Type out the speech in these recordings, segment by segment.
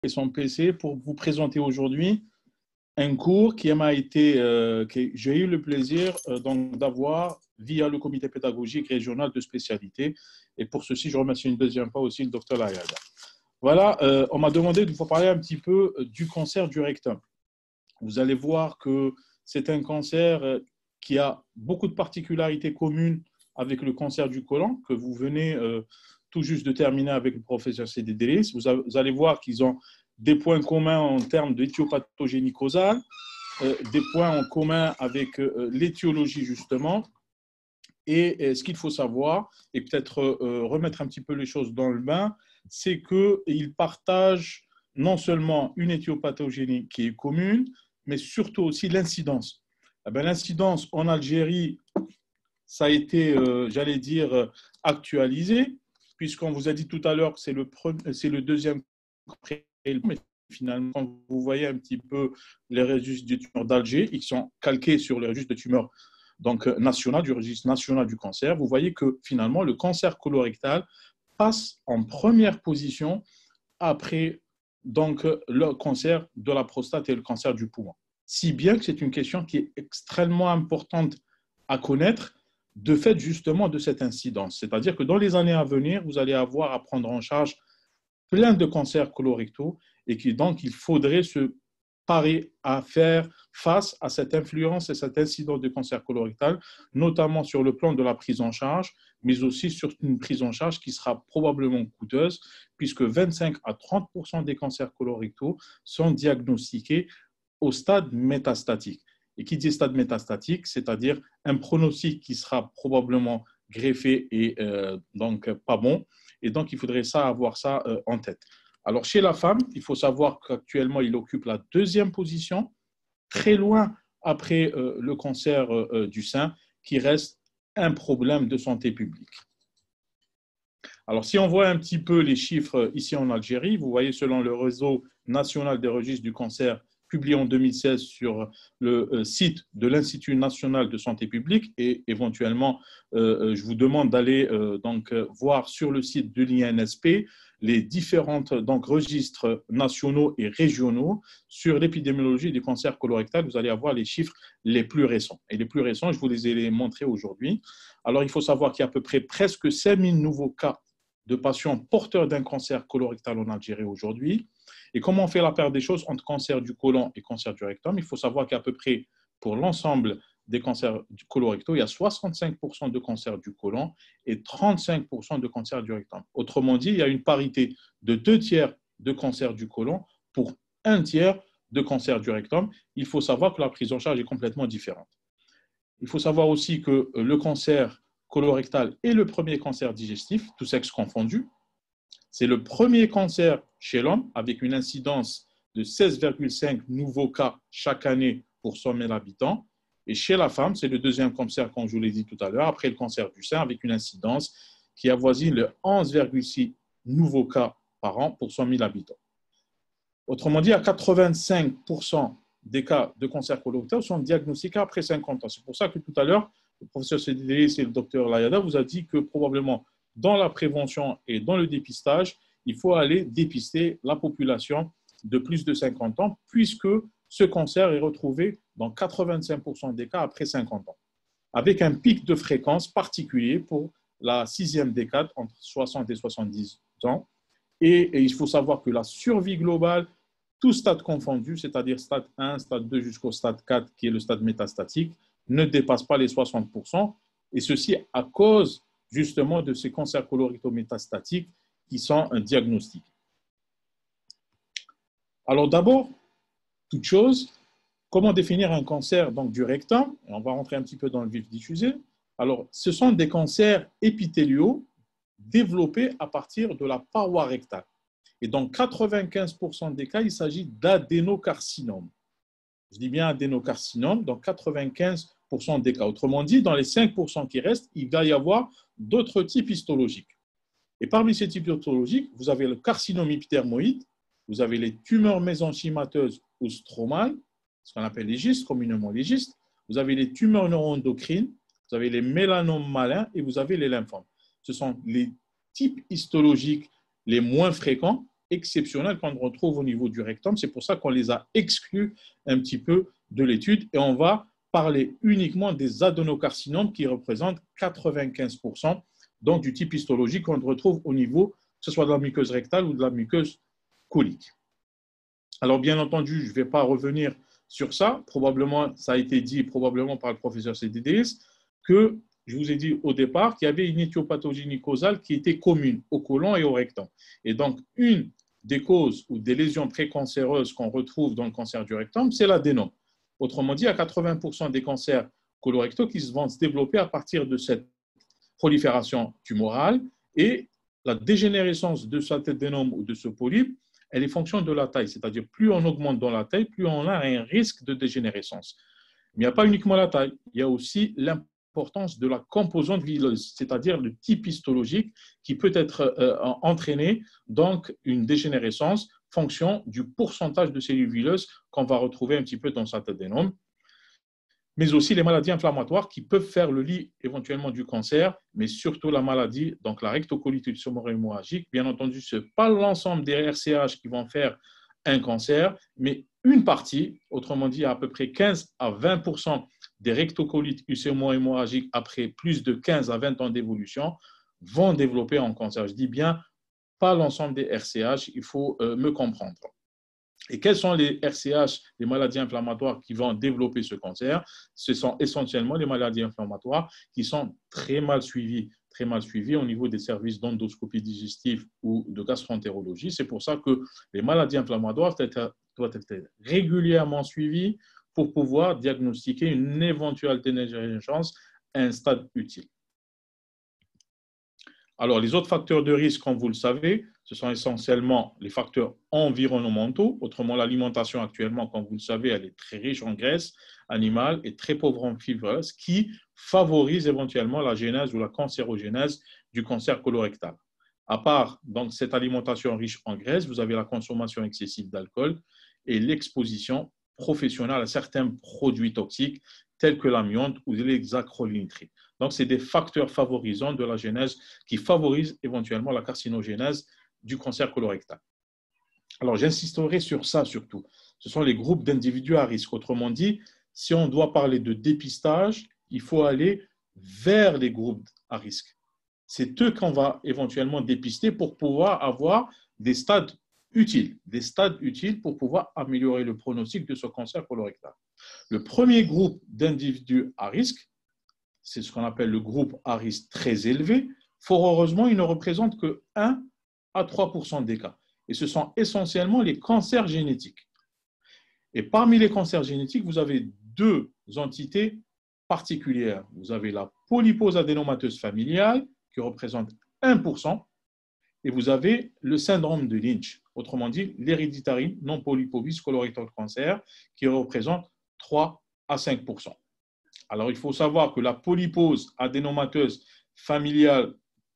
et son PC pour vous présenter aujourd'hui un cours qui m'a été, que j'ai eu le plaisir d'avoir via le comité pédagogique régional de spécialité. Et pour ceci, je remercie une deuxième fois aussi le docteur Layada. Voilà, on m'a demandé de vous parler un petit peu du cancer du rectum. Vous allez voir que c'est un cancer qui a beaucoup de particularités communes avec le cancer du côlon que vous venez tout juste de terminer avec le professeur Sidi Idriss. Vous allez voir qu'ils ont des points communs en termes d'éthiopathogénie causale, des points en commun avec l'étiologie justement. Et ce qu'il faut savoir, et peut-être remettre un petit peu les choses dans le bain, c'est qu'ils partagent non seulement une éthiopathogénie qui est commune, mais surtout aussi l'incidence. L'incidence en Algérie, ça a été, j'allais dire, actualisé, puisqu'on vous a dit tout à l'heure que c'est le deuxième prélèvement. Finalement, quand vous voyez un petit peu les registres de tumeurs d'Alger, ils sont calqués sur les registres de tumeurs donc, national, du registre national du cancer. Vous voyez que finalement, le cancer colorectal passe en première position après donc, le cancer de la prostate et le cancer du poumon. Si bien que c'est une question qui est extrêmement importante à connaître de fait justement de cette incidence. C'est-à-dire que dans les années à venir, vous allez avoir à prendre en charge plein de cancers colorectaux et que donc il faudrait se parer à faire face à cette influence et cette incidence de cancer colorectal, notamment sur le plan de la prise en charge, mais aussi sur une prise en charge qui sera probablement coûteuse, puisque 25 à 30% des cancers colorectaux sont diagnostiqués au stade métastatique. Et qui dit stade métastatique, c'est-à-dire un pronostic qui sera probablement greffé et donc pas bon. Et donc, il faudrait avoir ça en tête. Alors, chez la femme, il faut savoir qu'actuellement, il occupe la deuxième position, très loin après le cancer du sein, qui reste un problème de santé publique. Alors, si on voit un petit peu les chiffres ici en Algérie, vous voyez, selon le réseau national des registres du cancer, publié en 2016 sur le site de l'Institut national de santé publique, et éventuellement, je vous demande d'aller donc voir sur le site de l'INSP les différents registres nationaux et régionaux sur l'épidémiologie du cancer colorectal. Vous allez avoir les chiffres les plus récents. Et les plus récents, je vous les ai montrés aujourd'hui. Alors, il faut savoir qu'il y a à peu près presque 5000 nouveaux cas de patients porteurs d'un cancer colorectal en Algérie aujourd'hui. Et comment on fait la paire des choses entre cancer du côlon et cancer du rectum? Il faut savoir qu'à peu près pour l'ensemble des cancers du colorectal, il y a 65% de cancers du côlon et 35% de cancers du rectum. Autrement dit, il y a une parité de 2/3 de cancers du côlon pour 1/3 de cancer du rectum. Il faut savoir que la prise en charge est complètement différente. Il faut savoir aussi que le cancer colorectal est le premier cancer digestif, tous sexes confondus. C'est le premier cancer chez l'homme avec une incidence de 16,5 nouveaux cas chaque année pour 100 000 habitants. Et chez la femme, c'est le deuxième cancer, comme je vous l'ai dit tout à l'heure, après le cancer du sein, avec une incidence qui avoisine le 11,6 nouveaux cas par an pour 100 000 habitants. Autrement dit, à 85% des cas de cancer colorectal sont diagnostiqués après 50 ans. C'est pour ça que tout à l'heure, le professeur Sedidélis et le docteur Layada vous a dit que probablement dans la prévention et dans le dépistage, il faut aller dépister la population de plus de 50 ans, puisque ce cancer est retrouvé dans 85% des cas après 50 ans, avec un pic de fréquence particulier pour la sixième décade, entre 60 et 70 ans. Et il faut savoir que la survie globale, tout stade confondu, c'est-à-dire stade 1, stade 2 jusqu'au stade 4, qui est le stade métastatique, ne dépasse pas les 60%, et ceci à cause justement de ces cancers colorectaux métastatiques qui sont un diagnostic. Alors d'abord, toute chose, comment définir un cancer donc, du rectum? On va rentrer un petit peu dans le vif du sujet. Alors, ce sont des cancers épithéliaux développés à partir de la paroi rectale. Et dans 95% des cas, il s'agit d'adénocarcinome. Je dis bien adénocarcinome dans 95% des cas. Autrement dit, dans les 5% qui restent, il va y avoir d'autres types histologiques. Et parmi ces types histologiques, vous avez le carcinome épidermoïde, vous avez les tumeurs mésenchymateuses ou stromales, ce qu'on appelle les gystes, communément les gystes, vous avez les tumeurs neuroendocrines, vous avez les mélanomes malins et vous avez les lymphomes. Ce sont les types histologiques les moins fréquents, exceptionnelles qu'on retrouve au niveau du rectum. C'est pour ça qu'on les a exclus un petit peu de l'étude et on va parler uniquement des adénocarcinomes qui représentent 95% donc du type histologique qu'on retrouve au niveau, que ce soit de la muqueuse rectale ou de la muqueuse colique. Alors, bien entendu, je ne vais pas revenir sur ça. Probablement, ça a été dit probablement par le professeur CDDS que je vous ai dit au départ qu'il y avait une éthiopathogénie causale qui était commune au côlon et au rectum. Et donc, une des causes ou des lésions précancéreuses qu'on retrouve dans le cancer du rectum, c'est l'adénome. Autrement dit, il y a 80% des cancers colorectaux qui vont se développer à partir de cette prolifération tumorale et la dégénérescence de cet adénome ou de ce polype, elle est fonction de la taille, c'est-à-dire plus on augmente dans la taille, plus on a un risque de dégénérescence. Mais il n'y a pas uniquement la taille, il y a aussi l'importance de la composante vileuse, c'est-à-dire le type histologique qui peut être entraîné, donc une dégénérescence, fonction du pourcentage de cellules vileuses qu'on va retrouver un petit peu dans cet adénome, mais aussi les maladies inflammatoires qui peuvent faire le lit éventuellement du cancer, mais surtout la maladie, donc la rectocolite tumoro-hémorragique. Bien entendu, ce n'est pas l'ensemble des RCH qui vont faire un cancer, mais une partie, autrement dit à peu près 15 à 20% des rectocolites tumoro-hémorragiques après plus de 15 à 20 ans d'évolution vont développer un cancer. Je dis bien pas l'ensemble des RCH, il faut me comprendre. Et quels sont les RCH, les maladies inflammatoires qui vont développer ce cancer? Ce sont essentiellement les maladies inflammatoires qui sont très mal suivies au niveau des services d'endoscopie digestive ou de gastroentérologie. C'est pour ça que les maladies inflammatoires doivent être régulièrement suivies pour pouvoir diagnostiquer une éventuelle dégénérescence à un stade utile. Alors, les autres facteurs de risque, comme vous le savez, ce sont essentiellement les facteurs environnementaux. Autrement, l'alimentation actuellement, comme vous le savez, elle est très riche en graisse animale et très pauvre en fibres, ce qui favorise éventuellement la genèse ou la cancérogénèse du cancer colorectal. À part donc, cette alimentation riche en graisse, vous avez la consommation excessive d'alcool et l'exposition professionnelle à certains produits toxiques tels que l'amiante ou l'hexacrylonitrite. Donc, c'est des facteurs favorisants de la genèse qui favorisent éventuellement la carcinogénèse du cancer colorectal. Alors, j'insisterai sur ça surtout. Ce sont les groupes d'individus à risque. Autrement dit, si on doit parler de dépistage, il faut aller vers les groupes à risque. C'est eux qu'on va éventuellement dépister pour pouvoir avoir des stades utiles pour pouvoir améliorer le pronostic de ce cancer colorectal. Le premier groupe d'individus à risque, c'est ce qu'on appelle le groupe à risque très élevé. Fort heureusement, il ne représente que 1 à 3% des cas. Et ce sont essentiellement les cancers génétiques. Et parmi les cancers génétiques, vous avez deux entités particulières. Vous avez la polypose adénomateuse familiale, qui représente 1%, et vous avez le syndrome de Lynch, autrement dit l'héréditary non-polypovis colorectal cancer, qui représente 3 à 5%. Alors, il faut savoir que la polypose adénomateuse familiale,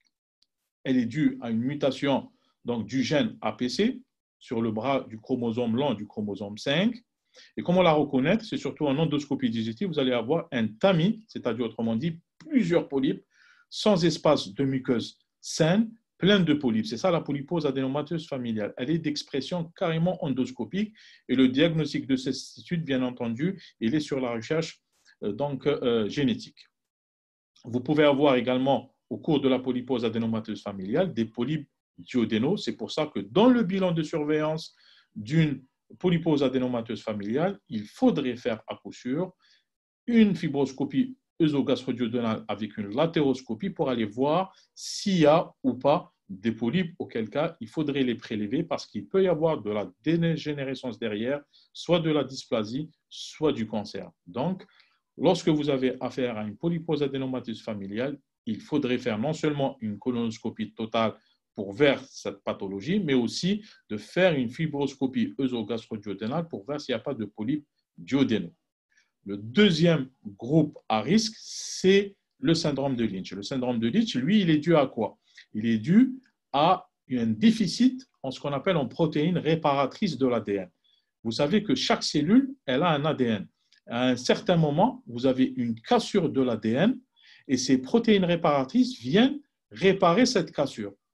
elle est due à une mutation donc, du gène APC sur le bras du chromosome lent du chromosome 5. Et comment la reconnaître? C'est surtout en endoscopie digestive, vous allez avoir un tamis, c'est-à-dire autrement dit plusieurs polypes, sans espace de muqueuse saine, plein de polypes. C'est ça la polypose adénomateuse familiale. Elle est d'expression carrément endoscopique et le diagnostic de cette étude, bien entendu, il est sur la recherche génétique. Vous pouvez avoir également, au cours de la polypose adénomateuse familiale, des polypes duodénaux. C'est pour ça que dans le bilan de surveillance d'une polypose adénomateuse familiale, il faudrait faire à coup sûr une fibroscopie œsogastro-duodénale avec une latéroscopie pour aller voir s'il y a ou pas des polypes, auquel cas il faudrait les prélever parce qu'il peut y avoir de la dégénérescence derrière, soit de la dysplasie, soit du cancer. Donc, lorsque vous avez affaire à une polypose adénomateuse familiale, il faudrait faire non seulement une colonoscopie totale pour voir cette pathologie, mais aussi de faire une fibroscopie œsogastro-duodénale pour voir s'il n'y a pas de polypes duodénaux. Le deuxième groupe à risque, c'est le syndrome de Lynch. Le syndrome de Lynch, lui, il est dû à quoi? Il est dû à un déficit en ce qu'on appelle en protéines réparatrices de l'ADN. Vous savez que chaque cellule, elle a un ADN. À un certain moment, vous avez une cassure de l'ADN et ces protéines réparatrices viennent réparer cette cassure.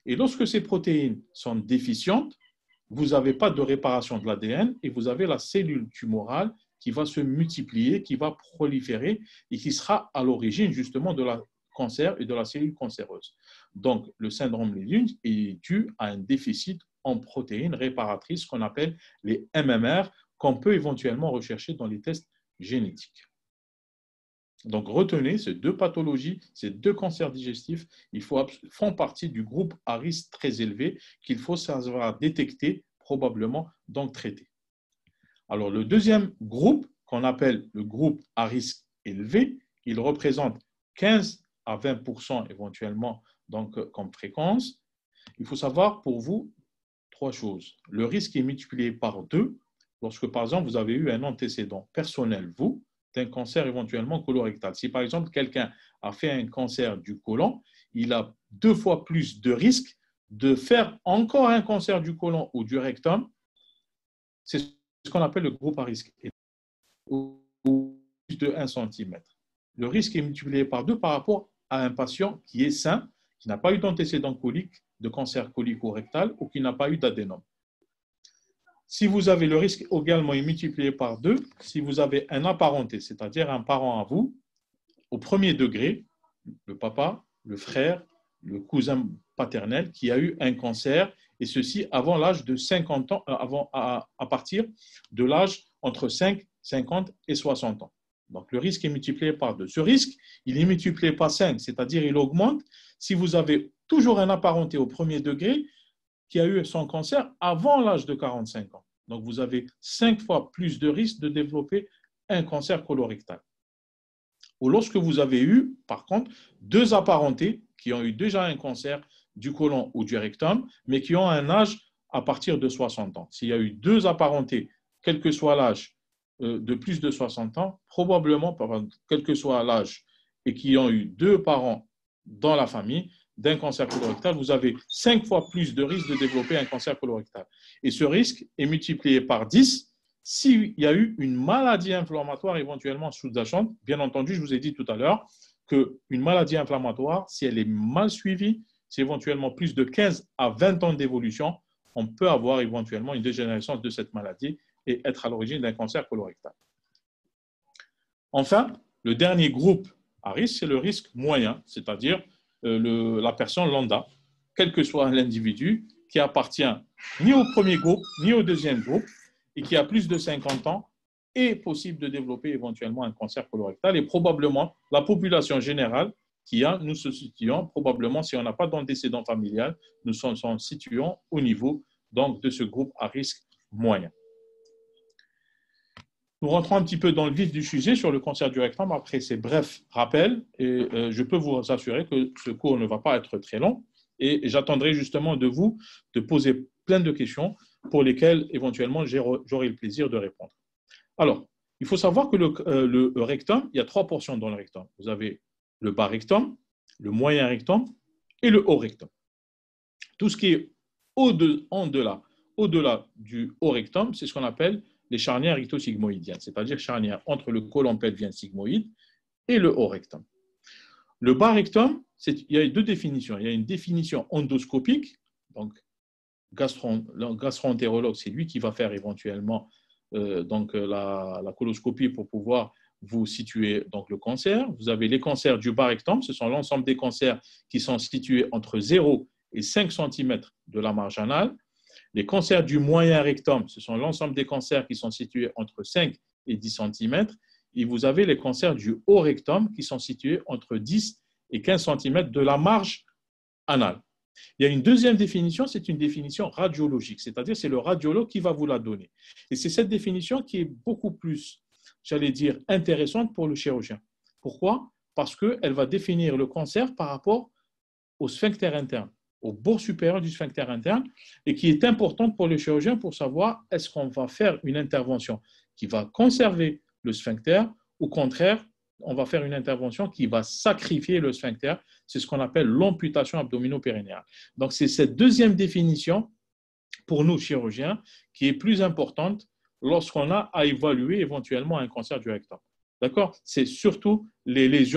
Et lorsque ces protéines sont déficientes, vous n'avez pas de réparation de l'ADN et vous avez la cellule tumorale qui va se multiplier, qui va proliférer et qui sera à l'origine justement de la cancer et de la cellule cancéreuse. Donc, le syndrome Leydig est dû à un déficit en protéines réparatrices qu'on appelle les MMR, qu'on peut éventuellement rechercher dans les tests génétiques. Donc, retenez ces deux pathologies, ces deux cancers digestifs, font partie du groupe à risque très élevé qu'il faut savoir détecter, probablement, donc traiter. Alors, le deuxième groupe, qu'on appelle le groupe à risque élevé, il représente 15 à 20% éventuellement donc, comme fréquence. Il faut savoir pour vous trois choses. Le risque est multiplié par 2 lorsque, par exemple, vous avez eu un antécédent personnel, vous, d'un cancer éventuellement colorectal. Si, par exemple, quelqu'un a fait un cancer du côlon, il a 2 fois plus de risque de faire encore un cancer du côlon ou du rectum. C'est ce qu'on appelle le groupe à risque, ou plus de 1 cm. Le risque est multiplié par 2 par rapport à un patient qui est sain, qui n'a pas eu d'antécédent colique, de cancer colico-rectal ou qui n'a pas eu d'adénome. Si vous avez le risque également est multiplié par 2, si vous avez un apparenté, c'est-à-dire un parent à vous, au premier degré, le papa, le frère, le cousin paternel qui a eu un cancer, et ceci avant l'âge de 50 ans, à partir de l'âge entre 5, 50 et 60 ans. Donc, le risque est multiplié par 2. Ce risque, il est multiplié par 5, c'est-à-dire il augmente si vous avez toujours un apparenté au premier degré qui a eu son cancer avant l'âge de 45 ans. Donc, vous avez 5 fois plus de risque de développer un cancer colorectal. Ou lorsque vous avez eu, par contre, 2 apparentés qui ont eu déjà un cancer du côlon ou du rectum, mais qui ont un âge à partir de 60 ans. S'il y a eu 2 apparentés, quel que soit l'âge de plus de 60 ans, probablement, quel que soit l'âge, et qui ont eu 2 parents dans la famille d'un cancer colorectal, vous avez 5 fois plus de risque de développer un cancer colorectal. Et ce risque est multiplié par 10 s'il y a eu une maladie inflammatoire éventuellement sous-jacente. Bien entendu, je vous ai dit tout à l'heure qu'une maladie inflammatoire, si elle est mal suivie, c'est éventuellement plus de 15 à 20 ans d'évolution, on peut avoir éventuellement une dégénérescence de cette maladie et être à l'origine d'un cancer colorectal. Enfin, le dernier groupe à risque, c'est le risque moyen, c'est-à-dire la personne lambda, quel que soit l'individu, qui appartient ni au premier groupe, ni au deuxième groupe, et qui a plus de 50 ans, est possible de développer éventuellement un cancer colorectal. Et probablement, la population générale nous se situons probablement, si on n'a pas d'antécédent familial, nous nous situons au niveau donc, de ce groupe à risque moyen. Nous rentrons un petit peu dans le vif du sujet sur le cancer du rectum après ces brefs rappels et je peux vous assurer que ce cours ne va pas être très long et j'attendrai justement de vous de poser plein de questions pour lesquelles éventuellement j'aurai le plaisir de répondre. Alors, il faut savoir que le rectum, il y a 3 portions dans le rectum. Vous avez le bas rectum, le moyen rectum et le haut rectum. Tout ce qui est au-delà du haut rectum, c'est ce qu'on appelle les charnières ictosigmoïdiennes, c'est-à-dire charnières entre le côlon pelvien sigmoïde et le haut rectum. Le bas rectum, il y a 2 définitions. Il y a une définition endoscopique, donc le gastro-entérologue, c'est lui qui va faire éventuellement la coloscopie pour pouvoir vous situer donc, le cancer. Vous avez les cancers du bas rectum, ce sont l'ensemble des cancers qui sont situés entre 0 et 5 cm de la marge anale. Les cancers du moyen rectum, ce sont l'ensemble des cancers qui sont situés entre 5 et 10 cm. Et vous avez les cancers du haut rectum qui sont situés entre 10 et 15 cm de la marge anale. Il y a une deuxième définition, c'est une définition radiologique, c'est-à-dire c'est le radiologue qui va vous la donner. Et c'est cette définition qui est beaucoup plus, j'allais dire, intéressante pour le chirurgien. Pourquoi? Parce qu'elle va définir le cancer par rapport au sphincter interne, au bord supérieur du sphincter interne, et qui est importante pour le chirurgien pour savoir est-ce qu'on va faire une intervention qui va conserver le sphincter, ou au contraire, on va faire une intervention qui va sacrifier le sphincter. C'est ce qu'on appelle l'amputation abdominopérinéale. Donc, c'est cette deuxième définition pour nous chirurgiens qui est plus importante lorsqu'on a à évaluer éventuellement un cancer du rectum. D'accord? C'est surtout les lésions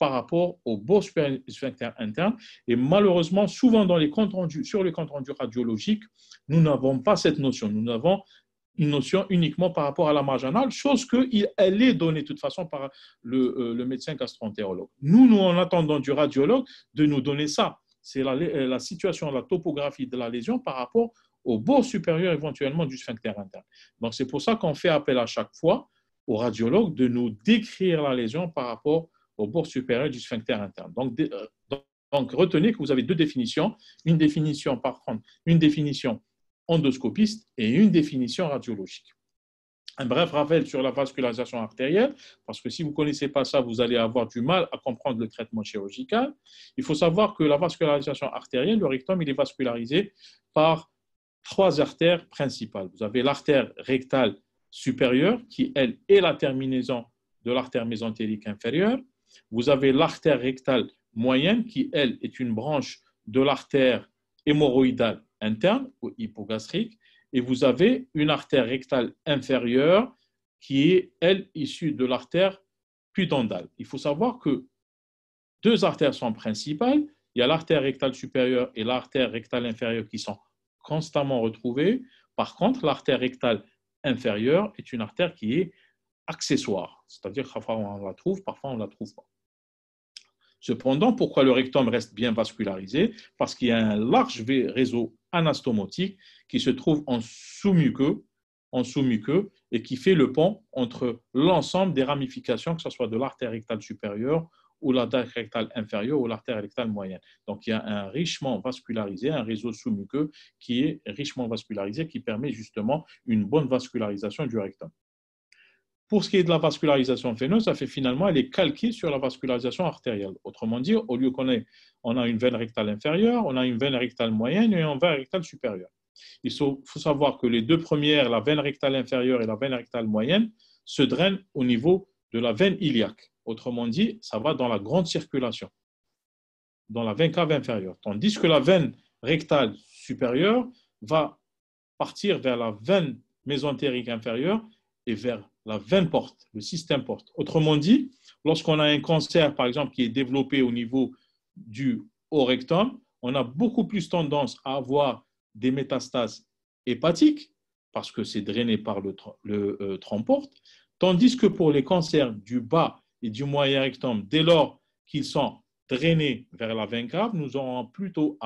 par rapport au bord supérieur du sphincter interne. Et malheureusement, souvent dans les comptes rendus, sur les comptes rendus radiologiques, nous n'avons pas cette notion. Nous avons une notion uniquement par rapport à la marge anale, chose qu'elle est donnée de toute façon par le médecin gastro-entérologue. Nous, en attendant du radiologue de nous donner ça. C'est la situation, la topographie de la lésion par rapport au bord supérieur éventuellement du sphincter interne. Donc, c'est pour ça qu'on fait appel à chaque fois au radiologue de nous décrire la lésion par rapport au bord supérieur du sphincter interne. Donc, retenez que vous avez deux définitions. Une définition, par contre, une définition endoscopiste et une définition radiologique. Un bref rappel sur la vascularisation artérielle, parce que si vous ne connaissez pas ça, vous allez avoir du mal à comprendre le traitement chirurgical. Il faut savoir que la vascularisation artérielle, le rectum, il est vascularisé par trois artères principales. Vous avez l'artère rectale supérieure, qui, elle, est la terminaison de l'artère mésentérique inférieure. Vous avez l'artère rectale moyenne, qui, elle, est une branche de l'artère hémorroïdale interne ou hypogastrique. Et vous avez une artère rectale inférieure qui est, elle, issue de l'artère pudendale. Il faut savoir que deux artères sont principales. Il y a l'artère rectale supérieure et l'artère rectale inférieure qui sont constamment retrouvées. Par contre, l'artère rectale inférieure est une artère qui est accessoire. C'est-à-dire que parfois on la trouve, parfois on ne la trouve pas. Cependant, pourquoi le rectum reste bien vascularisé? Parce qu'il y a un large réseau anastomotique qui se trouve en sous-muqueux et qui fait le pont entre l'ensemble des ramifications, que ce soit de l'artère rectale supérieure ou l'artère rectale inférieure ou l'artère rectale moyenne. Donc, il y a un richement vascularisé, un réseau sous-muqueux qui est richement vascularisé, qui permet justement une bonne vascularisation du rectum. Pour ce qui est de la vascularisation veineuse, ça fait finalement, elle est calquée sur la vascularisation artérielle. Autrement dit, au lieu on a une veine rectale inférieure, on a une veine rectale moyenne et une veine rectale supérieure. Il faut savoir que les deux premières, la veine rectale inférieure et la veine rectale moyenne, se drainent au niveau de la veine iliaque. Autrement dit, ça va dans la grande circulation, dans la veine cave inférieure. Tandis que la veine rectale supérieure va partir vers la veine mésentérique inférieure et vers la veine porte, le système porte. Autrement dit, lorsqu'on a un cancer, par exemple, qui est développé au niveau du haut rectum, on a beaucoup plus tendance à avoir des métastases hépatiques, parce que c'est drainé par le tronc-porte, tandis que pour les cancers du bas et du moyen rectum, dès lors qu'ils sont drainés vers la veine cave, nous aurons plutôt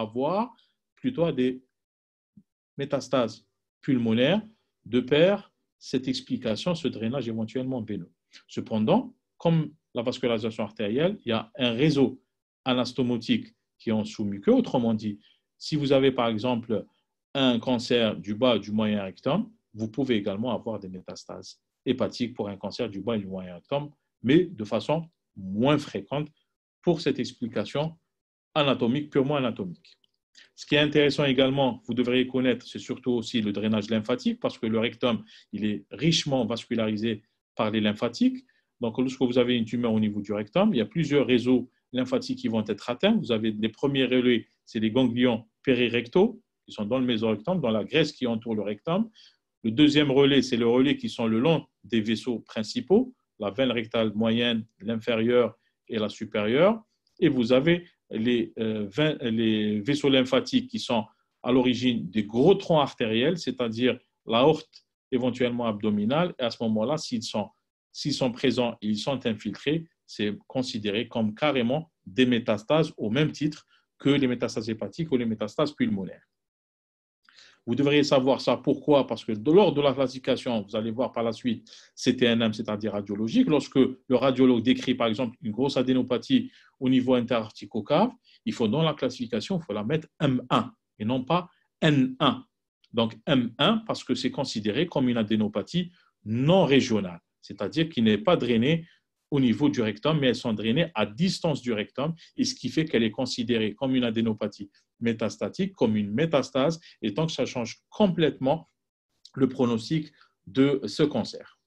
à des métastases pulmonaires de pair cette explication, ce drainage éventuellement veineux. Cependant, comme la vascularisation artérielle, il y a un réseau anastomotique qui est en sous-muqueux. Autrement dit, si vous avez par exemple un cancer du bas et du moyen rectum, vous pouvez également avoir des métastases hépatiques pour un cancer du bas et du moyen rectum, mais de façon moins fréquente pour cette explication anatomique, purement anatomique. Ce qui est intéressant également, vous devriez connaître, c'est surtout aussi le drainage lymphatique, parce que le rectum, il est richement vascularisé par les lymphatiques. Donc, lorsque vous avez une tumeur au niveau du rectum, il y a plusieurs réseaux lymphatiques qui vont être atteints. Vous avez les premiers relais, c'est les ganglions périrectaux, qui sont dans le mésorectum, dans la graisse qui entoure le rectum. Le deuxième relais, c'est le relais qui sont le long des vaisseaux principaux, la veine rectale moyenne, l'inférieure et la supérieure. Et vous avez les vaisseaux lymphatiques qui sont à l'origine des gros troncs artériels, c'est-à-dire l'aorte éventuellement abdominale. Et à ce moment-là, s'ils sont présents et ils sont infiltrés, c'est considéré comme carrément des métastases au même titre que les métastases hépatiques ou les métastases pulmonaires. Vous devriez savoir ça. Pourquoi? Parce que lors de la classification, vous allez voir par la suite, CTNM, c'est-à-dire radiologique. Lorsque le radiologue décrit, par exemple, une grosse adénopathie au niveau interarticocave, il faut dans la classification, il faut la mettre M1 et non pas N1. Donc M1 parce que c'est considéré comme une adénopathie non régionale, c'est-à-dire qui n'est pas drainée au niveau du rectum, mais elles sont drainées à distance du rectum, et ce qui fait qu'elle est considérée comme une adénopathie métastatique, comme une métastase, et donc ça change complètement le pronostic de ce cancer.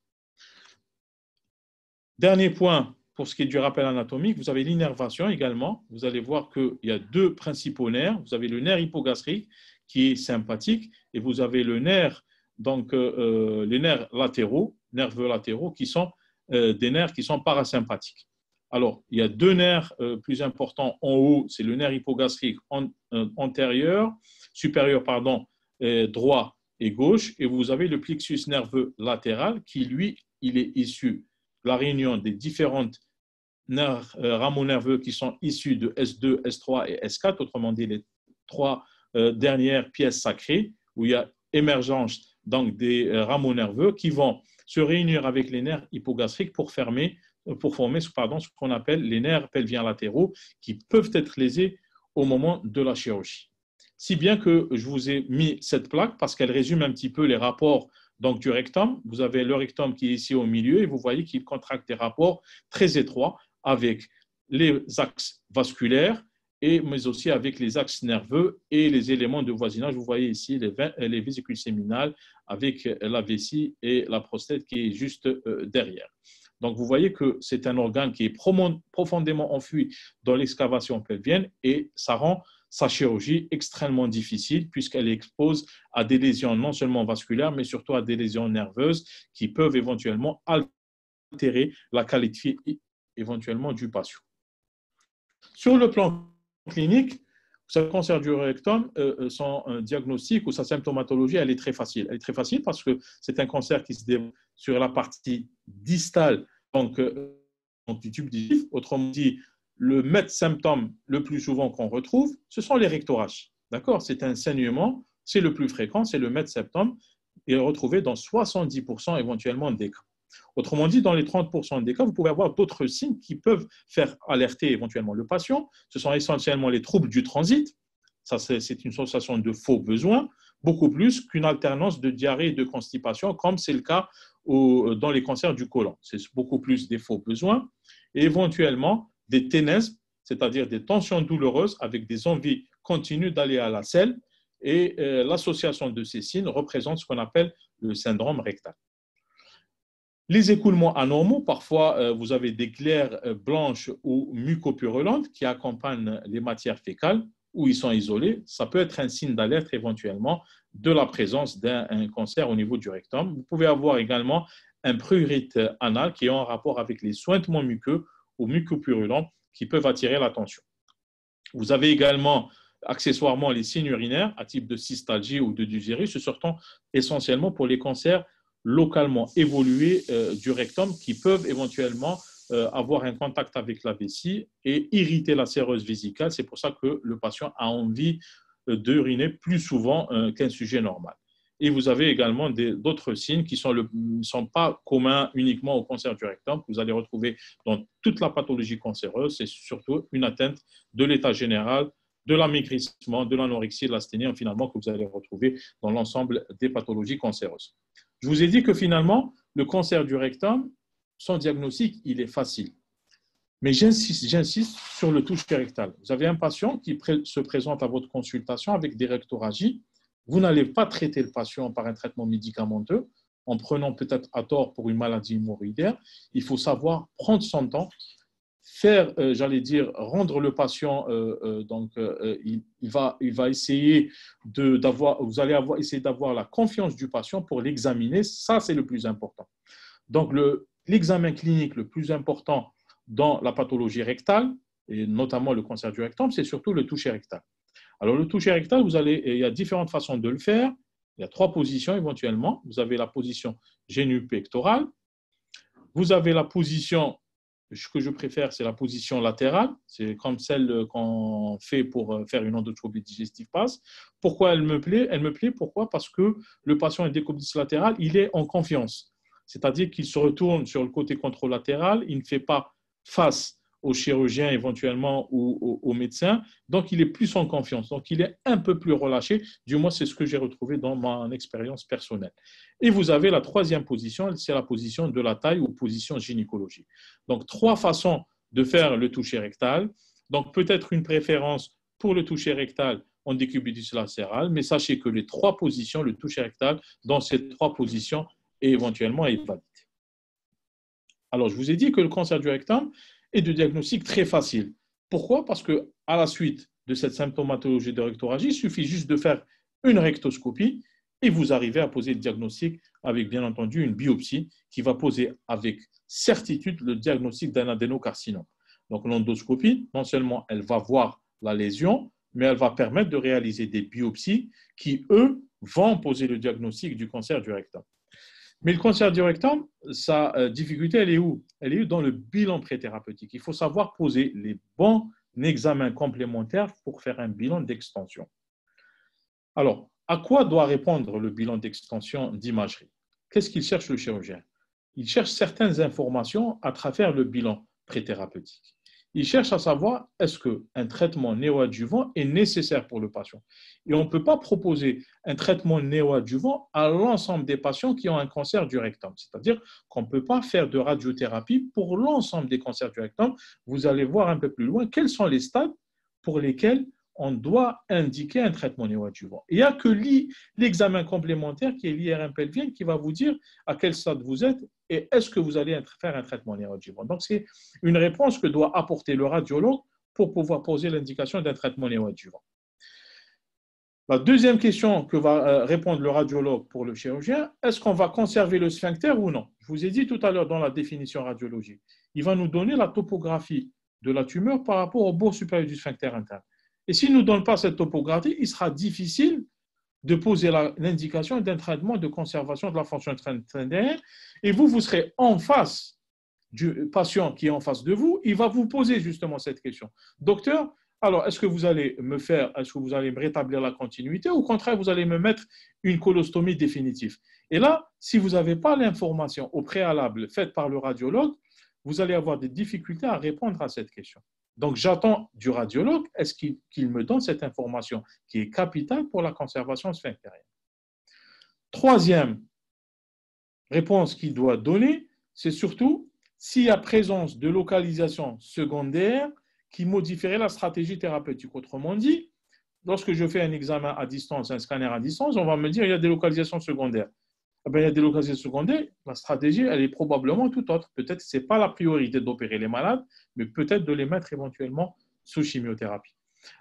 Dernier point, pour ce qui est du rappel anatomique, vous avez l'innervation également. Vous allez voir qu'il y a deux principaux nerfs. Vous avez le nerf hypogastrique qui est sympathique, et vous avez le nerf, donc les nerfs latéraux, nerveux latéraux, qui sont des nerfs qui sont parasympathiques. Alors, il y a deux nerfs plus importants en haut, c'est le nerf hypogastrique antérieur, supérieur, pardon, droit et gauche, et vous avez le plexus nerveux latéral qui, lui, il est issu de la réunion des différentes rameaux nerveux qui sont issus de S2, S3 et S4, autrement dit les trois dernières pièces sacrées, où il y a émergence donc, des rameaux nerveux qui vont se réunir avec les nerfs hypogastriques pour former ce qu'on appelle les nerfs pelviens latéraux qui peuvent être lésés au moment de la chirurgie. Si bien que je vous ai mis cette plaque parce qu'elle résume un petit peu les rapports donc, du rectum. Vous avez le rectum qui est ici au milieu et vous voyez qu'il contracte des rapports très étroits avec les axes vasculaires, mais aussi avec les axes nerveux et les éléments de voisinage. Vous voyez ici les vésicules séminales avec la vessie et la prostate qui est juste derrière. Donc, vous voyez que c'est un organe qui est profondément enfoui dans l'excavation pelvienne et ça rend sa chirurgie extrêmement difficile puisqu'elle expose à des lésions non seulement vasculaires, mais surtout à des lésions nerveuses qui peuvent éventuellement altérer la qualité éventuellement du patient. Sur le plan clinique, le cancer du rectum, son diagnostic ou sa symptomatologie, elle est très facile. Elle est très facile parce que c'est un cancer qui se développe sur la partie distale donc, du tube digestif. Autrement dit, le symptôme le plus souvent qu'on retrouve, ce sont les rectorages. D'accord ? C'est un saignement, c'est le plus fréquent, c'est le symptôme et retrouvé dans 70% éventuellement des cas. Autrement dit, dans les 30% des cas, vous pouvez avoir d'autres signes qui peuvent faire alerter éventuellement le patient. Ce sont essentiellement les troubles du transit. Ça, c'est une sensation de faux besoin, beaucoup plus qu'une alternance de diarrhée et de constipation, comme c'est le cas dans les cancers du côlon. C'est beaucoup plus des faux besoins et éventuellement des ténèses, c'est-à-dire des tensions douloureuses avec des envies continues d'aller à la selle. Et l'association de ces signes représente ce qu'on appelle le syndrome rectal. Les écoulements anormaux, parfois vous avez des glaires blanches ou mucopurulentes qui accompagnent les matières fécales ou ils sont isolés. Ça peut être un signe d'alerte éventuellement de la présence d'un cancer au niveau du rectum. Vous pouvez avoir également un prurite anal qui est en rapport avec les suintements muqueux ou mucopurulents qui peuvent attirer l'attention. Vous avez également accessoirement les signes urinaires à type de cystalgie ou de dysurie, ce sortant essentiellement pour les cancers localement évolués du rectum qui peuvent éventuellement avoir un contact avec la vessie et irriter la séreuse vésicale. C'est pour ça que le patient a envie d'uriner plus souvent qu'un sujet normal. Et vous avez également d'autres signes qui ne sont pas communs uniquement au cancer du rectum, que vous allez retrouver dans toute la pathologie cancéreuse. C'est surtout une atteinte de l'état général, de l'amaigrissement, de l'anorexie, de l'asthénie, finalement, que vous allez retrouver dans l'ensemble des pathologies cancéreuses. Je vous ai dit que finalement, le cancer du rectum, son diagnostic, il est facile. Mais j'insiste sur le toucher rectal. Vous avez un patient qui se présente à votre consultation avec des rectoragies. Vous n'allez pas traiter le patient par un traitement médicamenteux en prenant peut-être à tort pour une maladie hémorroïdaire. Il faut savoir prendre son temps, faire, rendre le patient, il va essayer vous allez essayer d'avoir la confiance du patient pour l'examiner. Ça, c'est le plus important. Donc, l'examen clinique le plus important dans la pathologie rectale, et notamment le cancer du rectum, c'est surtout le toucher rectal. Alors, le toucher rectal, il y a différentes façons de le faire. Il y a 3 positions éventuellement. Vous avez la position génupectorale. Vous avez la position, ce que je préfère, c'est la position latérale. C'est comme celle qu'on fait pour faire une endoscopie digestive basse. Pourquoi elle me plaît ? Elle me plaît, pourquoi ? Parce que le patient décolliste latéral, il est en confiance. C'est-à-dire qu'il se retourne sur le côté controlatéral, il ne fait pas face au chirurgien éventuellement ou au médecin, donc il est plus en confiance, donc il est un peu plus relâché, du moins c'est ce que j'ai retrouvé dans mon expérience personnelle. Et vous avez la 3e position, c'est la position de la taille ou position gynécologique. Donc 3 façons de faire le toucher rectal, donc peut-être une préférence pour le toucher rectal en décubitus latéral, mais sachez que les 3 positions, le toucher rectal, dans ces 3 positions, est éventuellement valide. Alors je vous ai dit que le cancer du rectum est de diagnostic très facile. Pourquoi ? Parce qu'à la suite de cette symptomatologie de rectoragie, il suffit juste de faire une rectoscopie et vous arrivez à poser le diagnostic avec, bien entendu, une biopsie qui va poser avec certitude le diagnostic d'un adénocarcinome. Donc, l'endoscopie, non seulement elle va voir la lésion, mais elle va permettre de réaliser des biopsies qui, eux, vont poser le diagnostic du cancer du rectum. Mais le cancer du rectum, sa difficulté, elle est où? Elle est où dans le bilan préthérapeutique. Il faut savoir poser les bons examens complémentaires pour faire un bilan d'extension. Alors, à quoi doit répondre le bilan d'extension d'imagerie? Qu'est-ce qu'il cherche le chirurgien? Il cherche certaines informations à travers le bilan préthérapeutique. Il cherche à savoir est-ce qu'un traitement néoadjuvant est nécessaire pour le patient. Et on ne peut pas proposer un traitement néoadjuvant à l'ensemble des patients qui ont un cancer du rectum. C'est-à-dire qu'on ne peut pas faire de radiothérapie pour l'ensemble des cancers du rectum. Vous allez voir un peu plus loin quels sont les stades pour lesquels on doit indiquer un traitement néoadjuvant. Il n'y a que l'examen complémentaire qui est l'IRM pelvien qui va vous dire à quel stade vous êtes et est-ce que vous allez faire un traitement néoadjuvant. Donc, c'est une réponse que doit apporter le radiologue pour pouvoir poser l'indication d'un traitement néoadjuvant. La deuxième question que va répondre le radiologue pour le chirurgien, est-ce qu'on va conserver le sphincter ou non? Je vous ai dit tout à l'heure dans la définition radiologique, il va nous donner la topographie de la tumeur par rapport au bord supérieur du sphincter interne. Et s'il ne nous donne pas cette topographie, il sera difficile de poser l'indication d'un traitement de conservation de la fonction sphincter. Et vous serez en face du patient qui est en face de vous, il va vous poser justement cette question. Docteur, alors est-ce que vous allez me rétablir la continuité ou au contraire, vous allez me mettre une colostomie définitive? Et là, si vous n'avez pas l'information au préalable faite par le radiologue, vous allez avoir des difficultés à répondre à cette question. Donc, j'attends du radiologue, est-ce qu'il me donne cette information qui est capitale pour la conservation sphinctérienne. Troisième réponse qu'il doit donner, c'est surtout s'il y a présence de localisation secondaire qui modifierait la stratégie thérapeutique. Autrement dit, lorsque je fais un examen à distance, un scanner à distance, on va me dire qu'il y a des localisations secondaires. Eh bien, il y a des localisations secondaires, la stratégie, elle est probablement tout autre. Peut-être que ce n'est pas la priorité d'opérer les malades, mais peut-être de les mettre éventuellement sous chimiothérapie.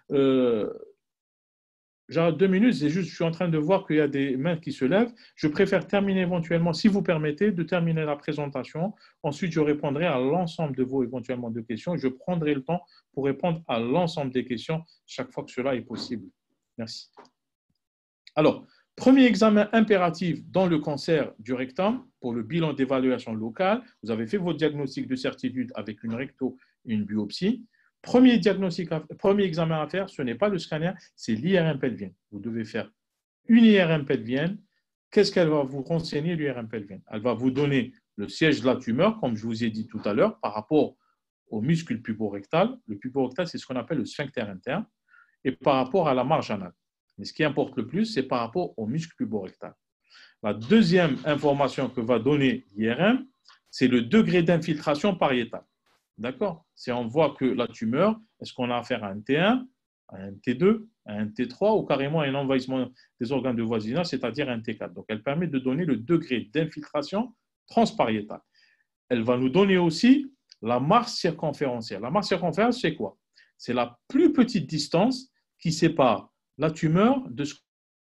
J'ai 2 minutes, c'est juste, je suis en train de voir qu'il y a des mains qui se lèvent. Je préfère terminer éventuellement, si vous permettez, de terminer la présentation. Ensuite, je répondrai à l'ensemble de vos éventuellement de questions. Je prendrai le temps pour répondre à l'ensemble des questions chaque fois que cela est possible. Merci. Alors, premier examen impératif dans le cancer du rectum pour le bilan d'évaluation locale. Vous avez fait votre diagnostic de certitude avec une recto et une biopsie. Premier examen à faire, ce n'est pas le scanner, c'est l'IRM pelvienne. Vous devez faire une IRM pelvienne. Qu'est-ce qu'elle va vous renseigner, l'IRM pelvienne? Elle va vous donner le siège de la tumeur, comme je vous ai dit tout à l'heure, par rapport au muscle puborectal. Le puborectal, c'est ce qu'on appelle le sphincter interne, et par rapport à la marge anale. Mais ce qui importe le plus, c'est par rapport au muscle puborectal. La deuxième information que va donner l'IRM, c'est le degré d'infiltration pariétale. D'accord? Si on voit que la tumeur, est-ce qu'on a affaire à un T1, à un T2, à un T3 ou carrément à un envahissement des organes de voisinage, c'est-à-dire un T4. Donc, elle permet de donner le degré d'infiltration transpariétale. Elle va nous donner aussi la marge circonférentielle. La marge circonférentielle, c'est quoi? C'est la plus petite distance qui sépare la tumeur de ce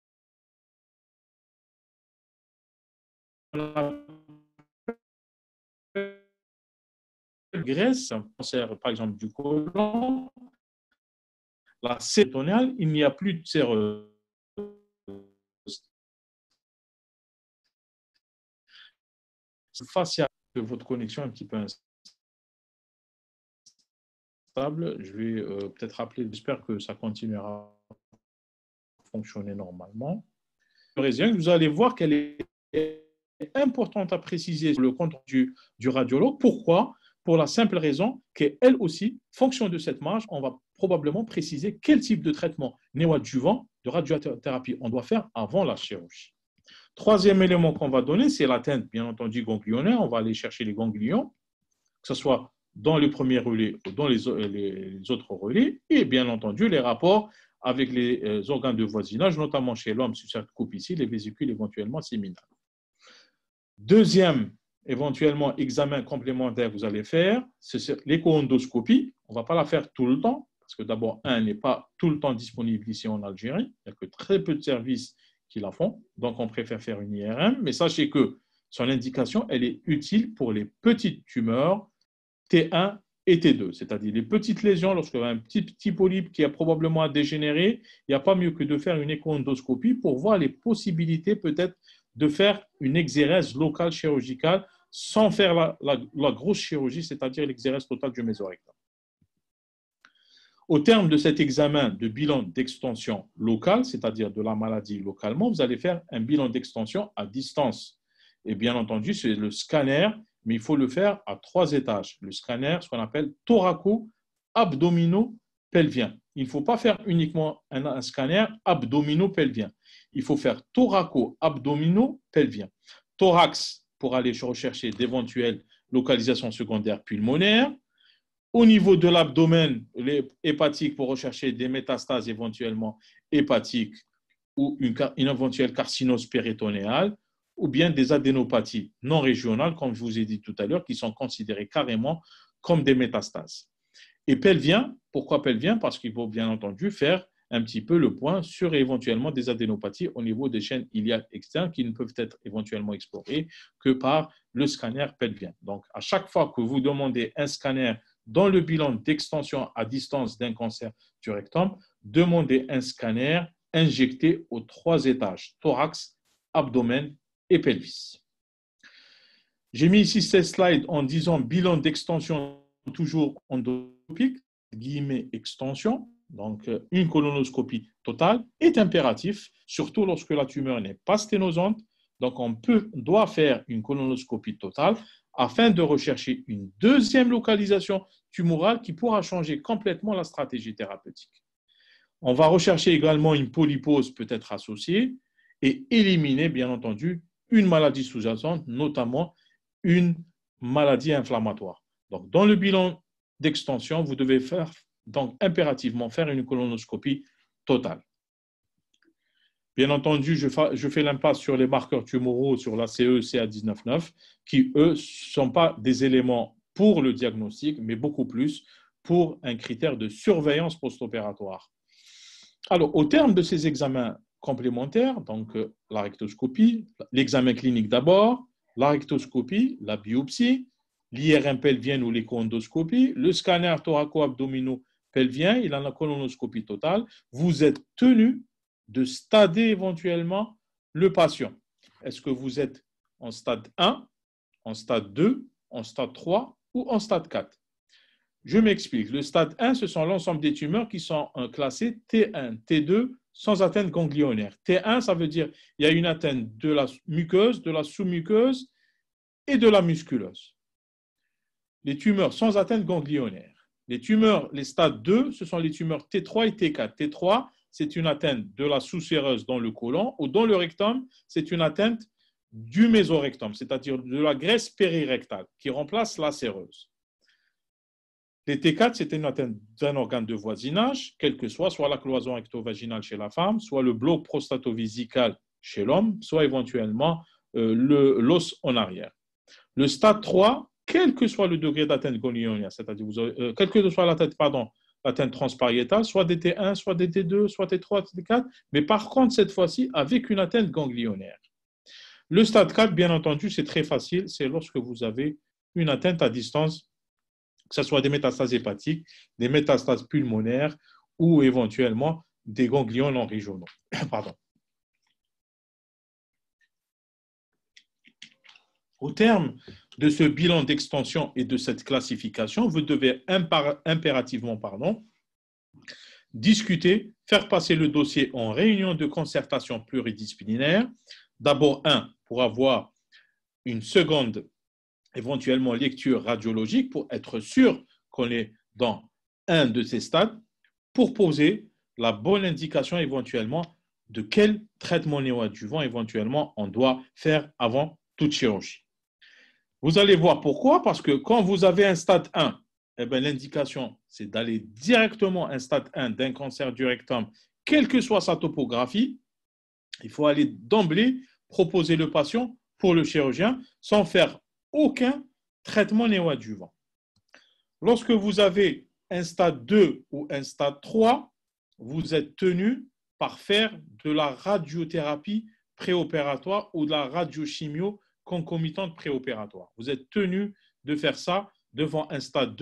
qu'on appelle graisse, cancer par exemple du côlon, la cétoniale, il n'y a plus de séreuse. Facial, que votre connexion est un petit peu instable, je vais peut-être rappeler, j'espère que ça continuera à fonctionner normalement. Vous allez voir qu'elle est importante à préciser sur le compte du radiologue. Pourquoi? Pour la simple raison qu'elle aussi, fonction de cette marge, on va probablement préciser quel type de traitement néoadjuvant de radiothérapie on doit faire avant la chirurgie. Troisième élément qu'on va donner, c'est l'atteinte, bien entendu, ganglionnaire. On va aller chercher les ganglions, que ce soit dans le premier relais ou dans les autres relais, et bien entendu, les rapports avec les organes de voisinage, notamment chez l'homme, sur cette coupe ici, les vésicules éventuellement séminales. Deuxième, éventuellement, examen complémentaire que vous allez faire, c'est l'écho-endoscopie. On ne va pas la faire tout le temps, parce que d'abord, elle n'est pas tout le temps disponible ici en Algérie. Il n'y a que très peu de services qui la font. Donc, on préfère faire une IRM. Mais sachez que son indication, elle est utile pour les petites tumeurs T1 et T2, c'est-à-dire les petites lésions, lorsqu'il y a un petit polype qui a probablement dégénéré, il n'y a pas mieux que de faire une échoendoscopie pour voir les possibilités peut-être de faire une exérèse locale chirurgicale sans faire la grosse chirurgie, c'est-à-dire l'exérèse totale du mésorectum. Au terme de cet examen de bilan d'extension locale, c'est-à-dire de la maladie localement, vous allez faire un bilan d'extension à distance. Et bien entendu, c'est le scanner, mais il faut le faire à 3 étages. Le scanner, ce qu'on appelle thoraco-abdominopelvien. Il ne faut pas faire uniquement un scanner abdominopelvien. Il faut faire thoraco-abdominopelvien. Thorax pour aller rechercher d'éventuelles localisations secondaires pulmonaires. Au niveau de l'abdomen, hépatique pour rechercher des métastases éventuellement hépatiques ou une éventuelle carcinose péritonéale, ou bien des adénopathies non régionales, comme je vous ai dit tout à l'heure, qui sont considérées carrément comme des métastases. Et pelvien, pourquoi pelvien? Parce qu'il faut bien entendu faire un petit peu le point sur éventuellement des adénopathies au niveau des chaînes iliaques externes qui ne peuvent être éventuellement explorées que par le scanner pelvien. Donc, à chaque fois que vous demandez un scanner dans le bilan d'extension à distance d'un cancer du rectum, demandez un scanner injecté aux 3 étages, thorax, abdomen et pelvis. J'ai mis ici ces slides en disant bilan d'extension toujours endoscopique, guillemets extension, donc une colonoscopie totale est impératif, surtout lorsque la tumeur n'est pas sténosante. Donc on doit faire une colonoscopie totale afin de rechercher une deuxième localisation tumorale qui pourra changer complètement la stratégie thérapeutique. On va rechercher également une polypose peut-être associée et éliminer, bien entendu, une maladie sous-jacente, notamment une maladie inflammatoire. Donc, dans le bilan d'extension, vous devez donc impérativement faire une colonoscopie totale. Bien entendu, je fais l'impasse sur les marqueurs tumoraux, sur la CE, CA199, qui, eux, ne sont pas des éléments pour le diagnostic, mais beaucoup plus pour un critère de surveillance post-opératoire. Alors, au terme de ces examens complémentaires, donc la rectoscopie, l'examen clinique d'abord, la rectoscopie, la biopsie, l'IRM pelvienne ou l'échoendoscopie, le scanner thoraco-abdominopelvien et la colonoscopie totale, vous êtes tenu de stader éventuellement le patient. Est-ce que vous êtes en stade 1, en stade 2, en stade 3 ou en stade 4? Je m'explique. Le stade 1, ce sont l'ensemble des tumeurs qui sont classées T1, T2, sans atteinte ganglionnaire. T1, ça veut dire qu'il y a une atteinte de la muqueuse, de la sous-muqueuse et de la musculeuse. Les tumeurs sans atteinte ganglionnaire. Les tumeurs, les stades 2, ce sont les tumeurs T3 et T4. T3, c'est une atteinte de la sous-séreuse dans le côlon ou dans le rectum, c'est une atteinte du mésorectum, c'est-à-dire de la graisse périrectale qui remplace la séreuse. Les T4, c'est une atteinte d'un organe de voisinage, quel que soit la cloison recto-vaginale chez la femme, soit le bloc prostato-vésical chez l'homme, soit éventuellement l'os en arrière. Le stade 3, quel que soit le degré d'atteinte ganglionnaire, c'est-à-dire quelle que soit l'atteinte transpariétale, soit des T1, soit des T2, soit T3, T4, mais par contre, cette fois-ci, avec une atteinte ganglionnaire. Le stade 4, bien entendu, c'est très facile, c'est lorsque vous avez une atteinte à distance, que ce soit des métastases hépatiques, des métastases pulmonaires ou éventuellement des ganglions non régionaux. Pardon. Au terme de ce bilan d'extension et de cette classification, vous devez impérativement discuter, faire passer le dossier en réunion de concertation pluridisciplinaire. D'abord, pour avoir une seconde éventuellement lecture radiologique pour être sûr qu'on est dans un de ces stades pour poser la bonne indication éventuellement de quel traitement néoadjuvant éventuellement on doit faire avant toute chirurgie. Vous allez voir pourquoi, parce que quand vous avez un stade 1, eh bien, l'indication, c'est d'aller directement à un stade 1 d'un cancer du rectum, quelle que soit sa topographie. Il faut aller d'emblée proposer le patient pour le chirurgien sans faire aucun traitement néoadjuvant. Lorsque vous avez un stade 2 ou un stade 3, vous êtes tenu par faire de la radiothérapie préopératoire ou de la radiochimio concomitante préopératoire. Vous êtes tenu de faire ça devant un stade 2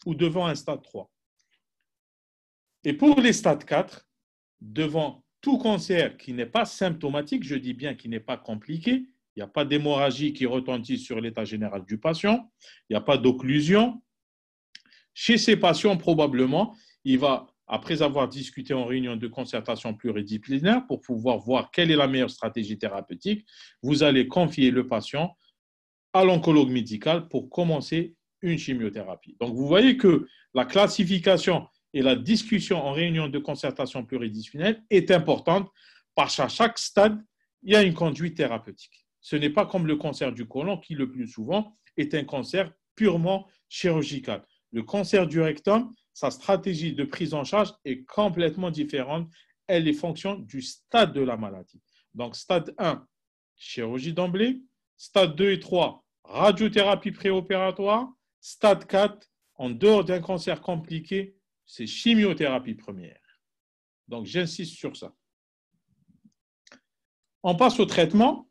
ou devant un stade 3. Et pour les stades 4, devant tout cancer qui n'est pas symptomatique, je dis bien qui n'est pas compliqué, il n'y a pas d'hémorragie qui retentit sur l'état général du patient, il n'y a pas d'occlusion. Chez ces patients, probablement, il va, après avoir discuté en réunion de concertation pluridisciplinaire pour pouvoir voir quelle est la meilleure stratégie thérapeutique, vous allez confier le patient à l'oncologue médical pour commencer une chimiothérapie. Donc, vous voyez que la classification et la discussion en réunion de concertation pluridisciplinaire est importante parce qu'à chaque stade, il y a une conduite thérapeutique. Ce n'est pas comme le cancer du côlon qui, le plus souvent, est un cancer purement chirurgical. Le cancer du rectum, sa stratégie de prise en charge est complètement différente. Elle est fonction du stade de la maladie. Donc, stade 1, chirurgie d'emblée. Stade 2 et 3, radiothérapie préopératoire. Stade 4, en dehors d'un cancer compliqué, c'est chimiothérapie première. Donc, j'insiste sur ça. On passe au traitement.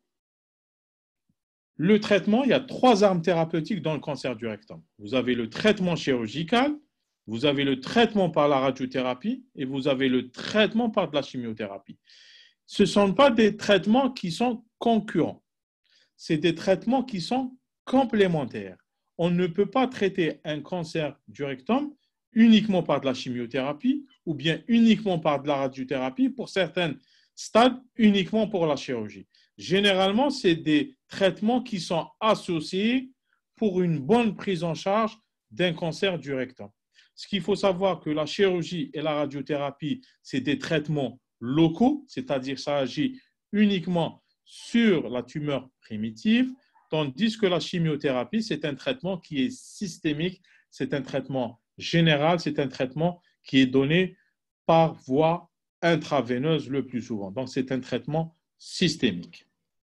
Le traitement, il y a 3 armes thérapeutiques dans le cancer du rectum. Vous avez le traitement chirurgical, vous avez le traitement par la radiothérapie et vous avez le traitement par de la chimiothérapie. Ce ne sont pas des traitements qui sont concurrents. C'est des traitements qui sont complémentaires. On ne peut pas traiter un cancer du rectum uniquement par de la chimiothérapie ou bien uniquement par de la radiothérapie, pour certains stades, uniquement pour la chirurgie. Généralement, c'est des traitements qui sont associés pour une bonne prise en charge d'un cancer du rectum. Ce qu'il faut savoir, que la chirurgie et la radiothérapie, c'est des traitements locaux, c'est-à-dire ça agit uniquement sur la tumeur primitive, tandis que la chimiothérapie, c'est un traitement qui est systémique, c'est un traitement général, c'est un traitement qui est donné par voie intraveineuse le plus souvent. Donc, c'est un traitement systémique.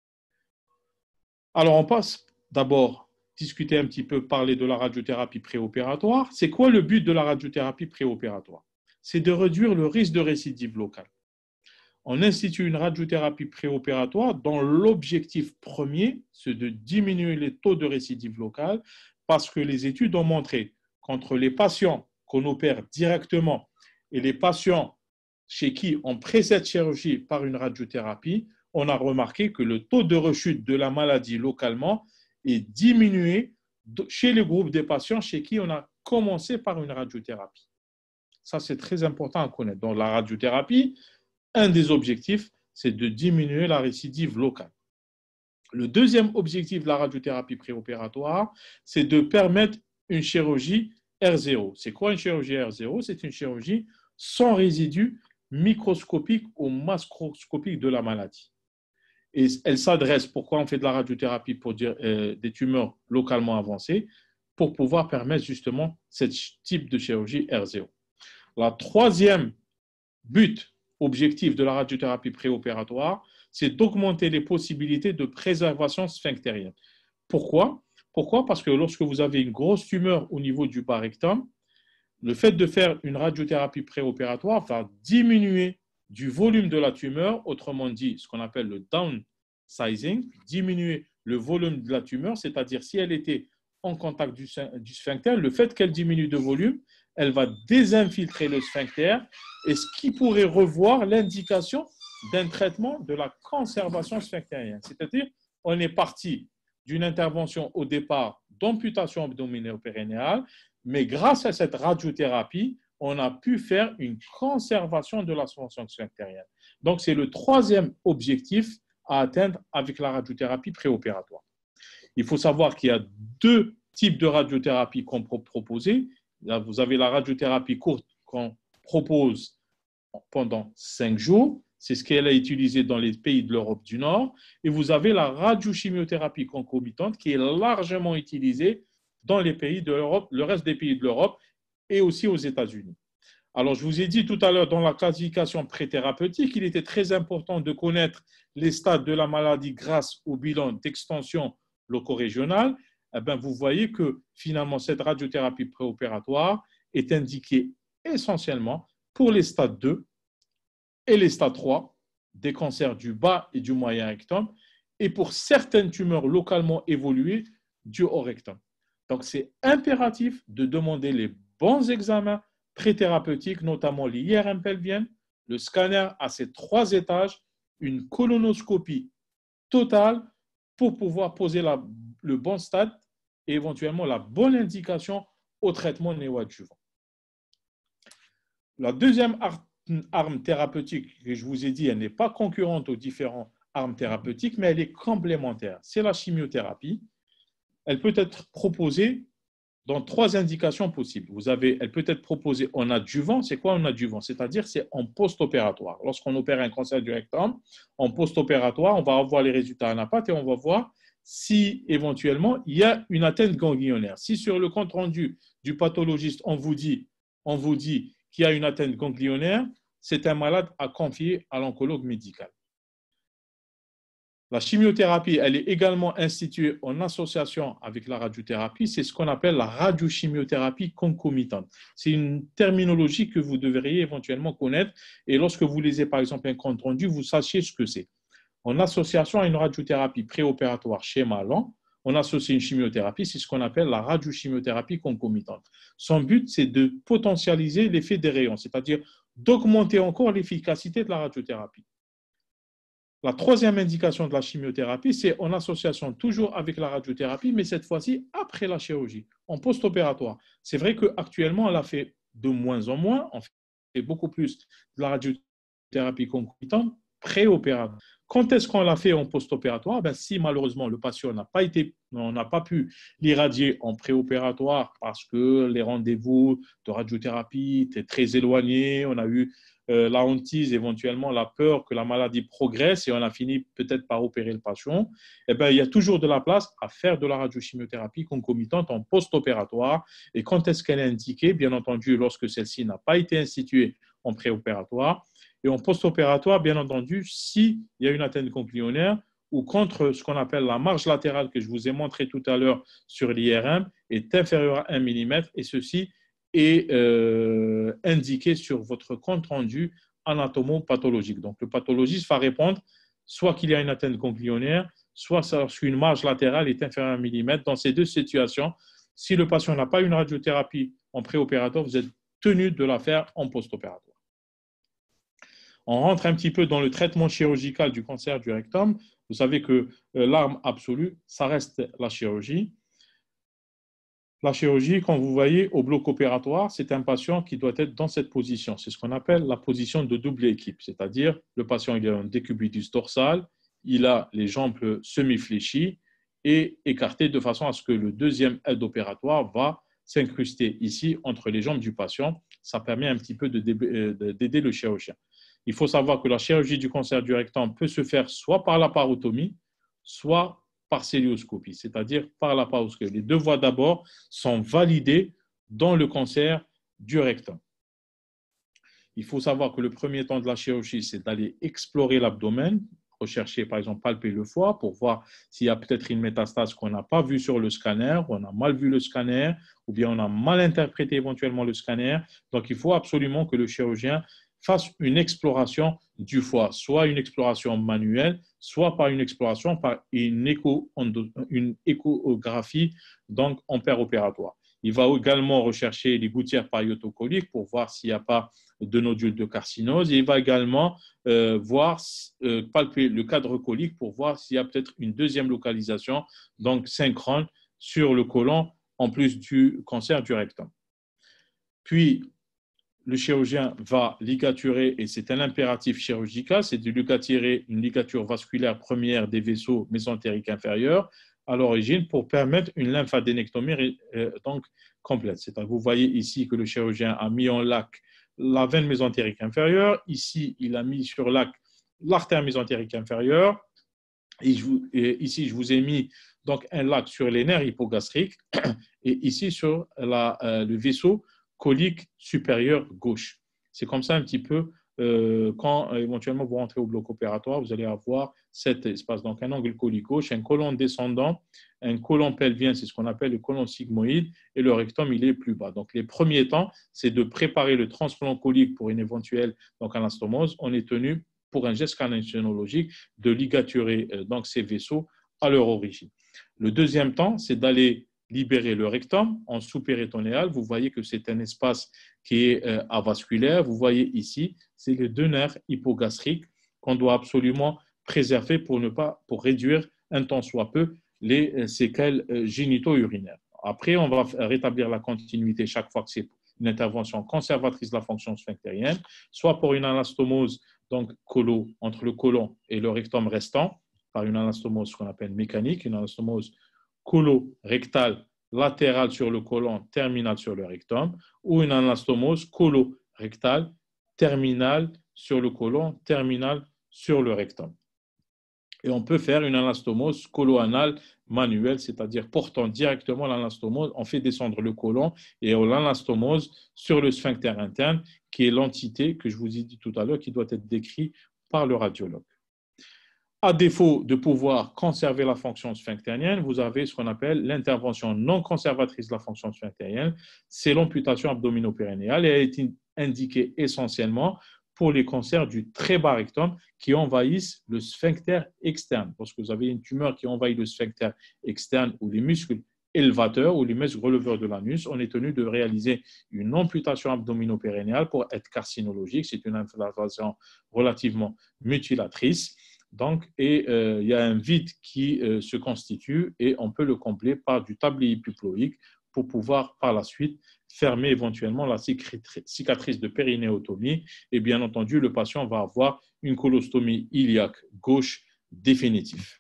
Alors, on passe d'abord discuter un petit peu, parler de la radiothérapie préopératoire. C'est quoi le but de la radiothérapie préopératoire? C'est de réduire le risque de récidive locale. On institue une radiothérapie préopératoire dont l'objectif premier, c'est de diminuer les taux de récidive locale, parce que les études ont montré qu'entre les patients qu'on opère directement et les patients chez qui on précède chirurgie par une radiothérapie, on a remarqué que le taux de rechute de la maladie localement est diminué chez le groupe des patients chez qui on a commencé par une radiothérapie. Ça, c'est très important à connaître. Dans la radiothérapie, un des objectifs, c'est de diminuer la récidive locale. Le deuxième objectif de la radiothérapie préopératoire, c'est de permettre une chirurgie R0. C'est quoi une chirurgie R0? C'est une chirurgie sans résidus microscopiques ou macroscopiques de la maladie. Et elle s'adresse, pourquoi on fait de la radiothérapie pour dire des tumeurs localement avancées, pour pouvoir permettre justement ce type de chirurgie R0. La troisième objectif de la radiothérapie préopératoire, c'est d'augmenter les possibilités de préservation sphinctérienne. Pourquoi? Parce que lorsque vous avez une grosse tumeur au niveau du bas rectum, le fait de faire une radiothérapie préopératoire va diminuer du volume de la tumeur, autrement dit, ce qu'on appelle le downsizing, diminuer le volume de la tumeur, c'est-à-dire si elle était en contact du sphincter, le fait qu'elle diminue de volume, elle va désinfiltrer le sphincter, et ce qui pourrait revoir l'indication d'un traitement de la conservation sphinctérienne. C'est-à-dire, on est parti d'une intervention au départ d'amputation abdominopérinéale, mais grâce à cette radiothérapie, on a pu faire une conservation de la suspension sphinctérienne. Donc, c'est le troisième objectif à atteindre avec la radiothérapie préopératoire. Il faut savoir qu'il y a 2 types de radiothérapie qu'on peut proposer. Là, vous avez la radiothérapie courte qu'on propose pendant 5 jours. C'est ce qu'elle a utilisé dans les pays de l'Europe du Nord. Et vous avez la radiochimiothérapie concomitante qui est largement utilisée dans les pays de l'Europe, le reste des pays de l'Europe et aussi aux États-Unis. Alors, je vous ai dit tout à l'heure dans la classification préthérapeutique, il était très important de connaître les stades de la maladie grâce au bilan d'extension locorégionale. Eh bien, vous voyez que finalement, cette radiothérapie préopératoire est indiquée essentiellement pour les stades 2 et les stades 3 des cancers du bas et du moyen rectum et pour certaines tumeurs localement évoluées du haut rectum. Donc, c'est impératif de demander les bons examens pré-thérapeutiques, notamment l'IRM pelvienne, le scanner à ses 3 étages, une colonoscopie totale pour pouvoir poser le bon stade et éventuellement la bonne indication au traitement néoadjuvant. La deuxième arme thérapeutique que je vous ai dit, elle n'est pas concurrente aux différentes armes thérapeutiques, mais elle est complémentaire. C'est la chimiothérapie. Elle peut être proposée dans 3 indications possibles. Elle peut être proposée en adjuvant. C'est quoi en adjuvant? C'est-à-dire c'est en post-opératoire. Lorsqu'on opère un cancer du rectum, en post-opératoire, on va avoir les résultats à NAPAT et on va voir si éventuellement il y a une atteinte ganglionnaire. Si sur le compte rendu du pathologiste, on vous dit qu'il y a une atteinte ganglionnaire, c'est un malade à confier à l'oncologue médical. La chimiothérapie, elle est également instituée en association avec la radiothérapie. C'est ce qu'on appelle la radiochimiothérapie concomitante. C'est une terminologie que vous devriez éventuellement connaître. Et lorsque vous lisez, par exemple, un compte rendu, vous sachiez ce que c'est. En association à une radiothérapie préopératoire schéma lent, on associe une chimiothérapie, c'est ce qu'on appelle la radiochimiothérapie concomitante. Son but, c'est de potentialiser l'effet des rayons, c'est-à-dire d'augmenter encore l'efficacité de la radiothérapie. La troisième indication de la chimiothérapie, c'est en association toujours avec la radiothérapie, mais cette fois-ci après la chirurgie, en post-opératoire. C'est vrai qu'actuellement, on la fait de moins en moins, on fait beaucoup plus de la radiothérapie concomitante préopératoire. Quand est-ce qu'on l'a fait en post-opératoire? Si malheureusement le patient on n'a pas pu l'irradier en préopératoire parce que les rendez-vous de radiothérapie étaient très éloignés, on a eu la hantise, éventuellement la peur que la maladie progresse et on a fini peut-être par opérer le patient, il y a toujours de la place à faire de la radiochimiothérapie concomitante en post-opératoire. Et quand est-ce qu'elle est indiquée? Bien entendu, lorsque celle-ci n'a pas été instituée en préopératoire. Et en post-opératoire, bien entendu, s'il y a une atteinte ganglionnaire ou contre ce qu'on appelle la marge latérale que je vous ai montré tout à l'heure sur l'IRM est inférieure à 1 mm et ceci est indiqué sur votre compte rendu anatomo-pathologique. Donc, le pathologiste va répondre soit qu'il y a une atteinte ganglionnaire, soit lorsqu'une marge latérale est inférieure à 1 mm. Dans ces deux situations, si le patient n'a pas une radiothérapie en préopératoire, vous êtes tenu de la faire en post-opératoire. On rentre un petit peu dans le traitement chirurgical du cancer du rectum. Vous savez que l'arme absolue, ça reste la chirurgie. La chirurgie, quand vous voyez au bloc opératoire, c'est un patient qui doit être dans cette position. C'est ce qu'on appelle la position de double équipe, c'est-à-dire le patient il a un décubitus dorsal, il a les jambes semi-fléchies et écartées de façon à ce que le deuxième aide opératoire va s'incruster ici entre les jambes du patient. Ça permet un petit peu d'aider le chirurgien. Il faut savoir que la chirurgie du cancer du rectum peut se faire soit par la parotomie, soit par célioscopie, c'est-à-dire par la laparoscopie. Les deux voies d'abord sont validées dans le cancer du rectum. Il faut savoir que le premier temps de la chirurgie, c'est d'aller explorer l'abdomen, rechercher, par exemple, palper le foie pour voir s'il y a peut-être une métastase qu'on n'a pas vue sur le scanner, ou on a mal vu le scanner, ou bien on a mal interprété éventuellement le scanner. Donc, il faut absolument que le chirurgien fasse une exploration du foie, soit une exploration manuelle, soit par une exploration par une échographie donc en péropératoire. Il va également rechercher les gouttières pariotocoliques pour voir s'il n'y a pas de nodules de carcinose. Et il va également palper le cadre colique pour voir s'il y a peut-être une deuxième localisation, donc synchrone, sur le côlon, en plus du cancer du rectum. Puis, le chirurgien va ligaturer, et c'est un impératif chirurgical, c'est de ligaturer une ligature vasculaire première des vaisseaux mésentériques inférieurs à l'origine pour permettre une lymphadénectomie donc complète. C'est-à-dire, vous voyez ici que le chirurgien a mis en lac la veine mésentérique inférieure. Ici, il a mis sur lac l'artère mésentérique inférieure. Et ici, je vous ai mis donc un lac sur les nerfs hypogastriques et ici sur le vaisseau colique supérieur gauche. C'est comme ça un petit peu, quand éventuellement vous rentrez au bloc opératoire, vous allez avoir cet espace. Donc un angle colique gauche, un côlon descendant, un côlon pelvien, c'est ce qu'on appelle le côlon sigmoïde, et le rectum, il est plus bas. Donc les premiers temps, c'est de préparer le transplant colique pour une éventuelle anastomose. On est tenu, pour un geste caninsiologique, de ligaturer donc ces vaisseaux à leur origine. Le deuxième temps, c'est d'aller libérer le rectum en sous-péritonéal. Vous voyez que c'est un espace qui est avasculaire. Vous voyez ici, c'est les deux nerfs hypogastriques qu'on doit absolument préserver pour réduire un tant soit peu les séquelles génito-urinaires. Après, on va rétablir la continuité chaque fois que c'est une intervention conservatrice de la fonction sphinctérienne, soit pour une anastomose donc entre le côlon et le rectum restant, par une anastomose qu'on appelle mécanique, une anastomose colorectale latérale sur le côlon, terminale sur le rectum, ou une anastomose colorectale terminale sur le côlon, terminale sur le rectum. Et on peut faire une anastomose colo-anale manuelle, c'est-à-dire portant directement l'anastomose, on fait descendre le côlon et on l'anastomose sur le sphincter interne, qui est l'entité que je vous ai dit tout à l'heure, qui doit être décrite par le radiologue. À défaut de pouvoir conserver la fonction sphinctérienne, vous avez ce qu'on appelle l'intervention non conservatrice de la fonction sphinctérienne, c'est l'amputation abdominopérinéale et elle a été indiquée essentiellement pour les cancers du très bas rectum qui envahissent le sphincter externe. Lorsque vous avez une tumeur qui envahit le sphincter externe ou les muscles élevateurs ou les muscles releveurs de l'anus, on est tenu de réaliser une amputation abdominopérinéale pour être carcinologique. C'est une inflammation relativement mutilatrice. Donc, il y a un vide qui se constitue et on peut le combler par du tablier épiploïque pour pouvoir par la suite fermer éventuellement la cicatrice de périnéotomie. Et bien entendu, le patient va avoir une colostomie iliaque gauche définitive.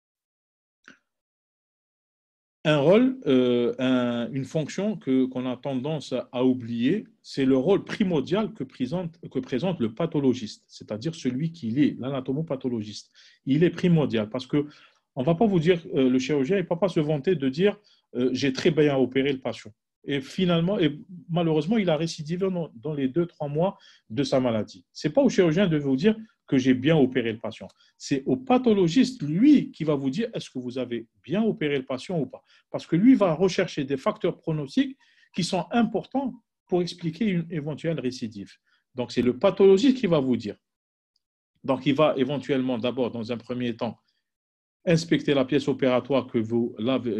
Un rôle, une fonction qu'on a tendance à oublier, c'est le rôle primordial que présente le pathologiste, c'est-à-dire celui qui est l'anatomopathologiste. Il est primordial parce que on ne va pas vous dire, le chirurgien ne va pas se vanter de dire j'ai très bien opéré le patient. Et finalement, et malheureusement, il a récidivé dans les 2-3 mois de sa maladie. Ce n'est pas au chirurgien de vous dire que j'ai bien opéré le patient. C'est au pathologiste, lui, qui va vous dire est-ce que vous avez bien opéré le patient ou pas. Parce que lui va rechercher des facteurs pronostiques qui sont importants pour expliquer une éventuelle récidive. Donc, c'est le pathologiste qui va vous dire. Donc, il va éventuellement, d'abord, dans un premier temps, inspecter la pièce opératoire que vous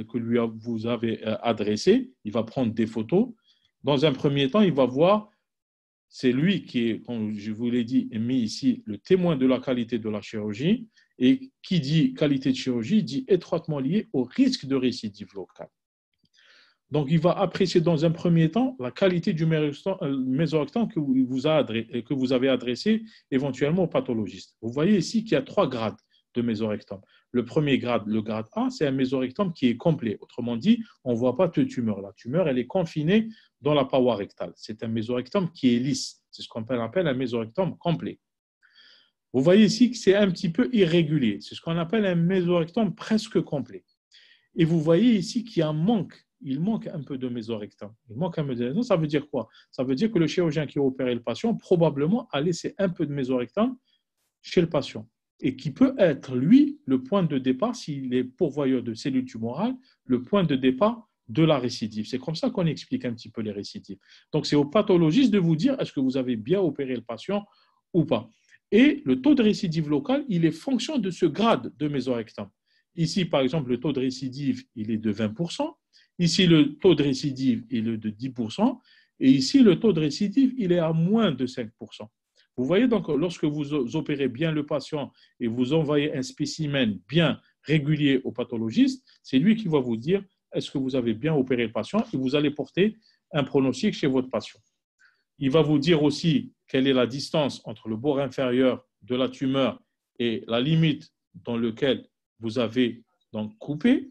avez adressée. Il va prendre des photos. Dans un premier temps, il va voir, c'est lui qui est, comme je vous l'ai dit, mis ici le témoin de la qualité de la chirurgie. Et qui dit qualité de chirurgie dit étroitement lié au risque de récidive locale. Donc, il va apprécier dans un premier temps la qualité du mésorectum que vous avez adressé éventuellement au pathologiste. Vous voyez ici qu'il y a 3 grades de mésorectum. Le premier grade, le grade A, c'est un mésorectum qui est complet. Autrement dit, on ne voit pas de tumeur. La tumeur, elle est confinée dans la paroi rectale. C'est un mésorectum qui est lisse. C'est ce qu'on appelle un mésorectum complet. Vous voyez ici que c'est un petit peu irrégulier. C'est ce qu'on appelle un mésorectum presque complet. Et vous voyez ici qu'il y a un manque. Il manque un peu de mésorectum. Il manque un mésorectum. Ça veut dire quoi? Ça veut dire que le chirurgien qui a opéré le patient probablement a laissé un peu de mésorectum chez le patient et qui peut être, lui, le point de départ, s'il est pourvoyeur de cellules tumorales, le point de départ de la récidive. C'est comme ça qu'on explique un petit peu les récidives. Donc, c'est au pathologiste de vous dire est-ce que vous avez bien opéré le patient ou pas. Et le taux de récidive locale, il est fonction de ce grade de mésorectum. Ici, par exemple, le taux de récidive, il est de 20%. Ici, le taux de récidive, il est de 10%. Et ici, le taux de récidive, il est à moins de 5%. Vous voyez donc, lorsque vous opérez bien le patient et vous envoyez un spécimen bien régulier au pathologiste, c'est lui qui va vous dire est-ce que vous avez bien opéré le patient et vous allez porter un pronostic chez votre patient. Il va vous dire aussi quelle est la distance entre le bord inférieur de la tumeur et la limite dans laquelle vous avez donc coupé.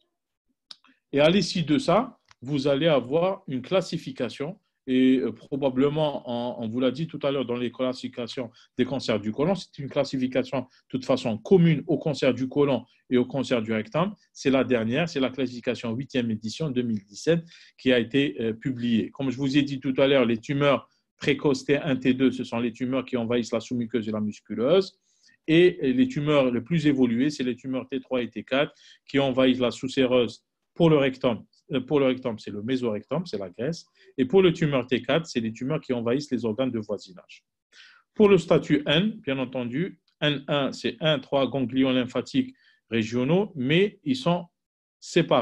Et à l'issue de ça, vous allez avoir une classification et probablement, on vous l'a dit tout à l'heure, dans les classifications des cancers du côlon, c'est une classification de toute façon commune au cancer du côlon et au cancer du rectum. C'est la dernière, c'est la classification 8e édition 2017 qui a été publiée. Comme je vous ai dit tout à l'heure, les tumeurs précoces T1, T2, ce sont les tumeurs qui envahissent la sous-muqueuse et la musculeuse. Et les tumeurs les plus évoluées, c'est les tumeurs T3 et T4 qui envahissent la sous-séreuse pour le rectum. Pour le rectum, c'est le mésorectum, c'est la graisse. Et pour le tumeur T4, c'est les tumeurs qui envahissent les organes de voisinage. Pour le statut N, bien entendu, N1, c'est 1, 3 ganglions lymphatiques régionaux, mais ils sont séparés.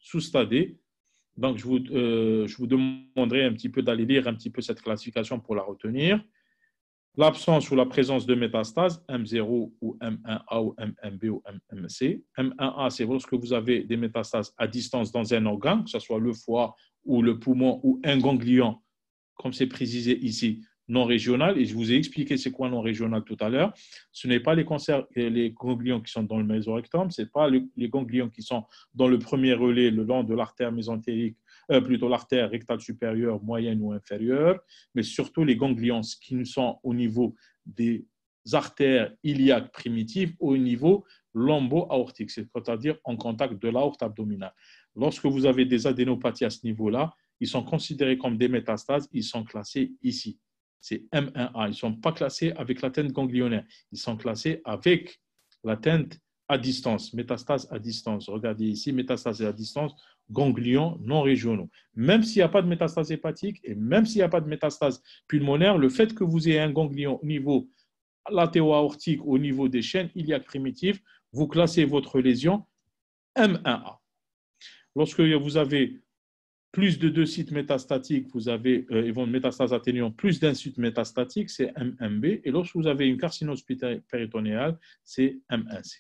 sous-stadés. Donc, je vous demanderai un petit peu d'aller lire un petit peu cette classification pour la retenir. L'absence ou la présence de métastases, M0 ou M1A ou M1B ou M1C. M1A, c'est lorsque vous avez des métastases à distance dans un organe, que ce soit le foie ou le poumon ou un ganglion, comme c'est précisé ici, non régional. Et je vous ai expliqué c'est quoi non régional tout à l'heure. Ce n'est pas les ganglions qui sont dans le mésorectum, ce n'est pas les ganglions qui sont dans le premier relais le long de l'artère mésentérique, plutôt l'artère rectale supérieure, moyenne ou inférieure, mais surtout les ganglions qui sont au niveau des artères iliaques primitives au niveau lombo-aortique, c'est-à-dire en contact de l'aorte abdominale. Lorsque vous avez des adénopathies à ce niveau-là, ils sont considérés comme des métastases, ils sont classés ici. C'est M1A. Ils ne sont pas classés avec l'atteinte ganglionnaire. Ils sont classés avec l'atteinte à distance, métastase à distance. Regardez ici, métastase à distance, ganglions non régionaux. Même s'il n'y a pas de métastase hépatique et même s'il n'y a pas de métastase pulmonaire, le fait que vous ayez un ganglion au niveau latéro-aortique, au niveau des chaînes iliaques primitives, vous classez votre lésion M1A. Lorsque vous avez plus de 2 sites métastatiques, vous avez une métastase atténuante, plus d'un site métastatique, c'est M1B. Et lorsque vous avez une carcinose péritonéale, c'est M1C.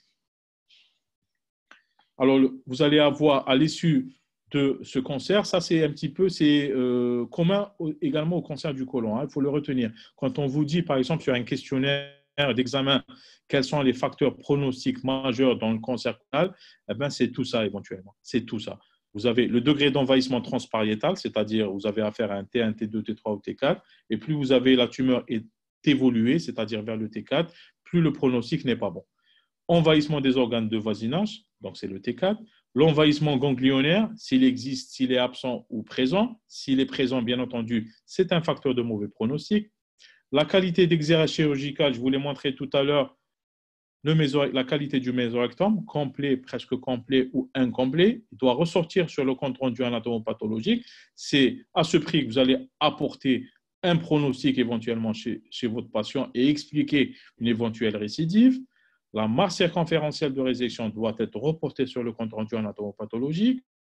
Alors, vous allez avoir à l'issue de ce cancer, ça c'est un petit peu, c'est commun également au cancer du côlon, hein, il faut le retenir. Quand on vous dit, par exemple, sur un questionnaire d'examen, quels sont les facteurs pronostiques majeurs dans le cancer côlon, eh ben, c'est tout ça éventuellement, c'est tout ça. Vous avez le degré d'envahissement transpariétal, c'est-à-dire vous avez affaire à un T1, T2, T3 ou T4, et plus vous avez la tumeur est évoluée, c'est-à-dire vers le T4, plus le pronostic n'est pas bon. Envahissement des organes de voisinage, donc c'est le T4. L'envahissement ganglionnaire, s'il existe, s'il est absent ou présent. S'il est présent, bien entendu, c'est un facteur de mauvais pronostic. La qualité d'exérèse chirurgical, je vous l'ai montré tout à l'heure, la qualité du mésorectum, complet, presque complet ou incomplet, il doit ressortir sur le compte rendu anatomopathologique. C'est à ce prix que vous allez apporter un pronostic éventuellement chez votre patient et expliquer une éventuelle récidive. La masse circonférentielle de résection doit être reportée sur le compte rendu anatomopathologique.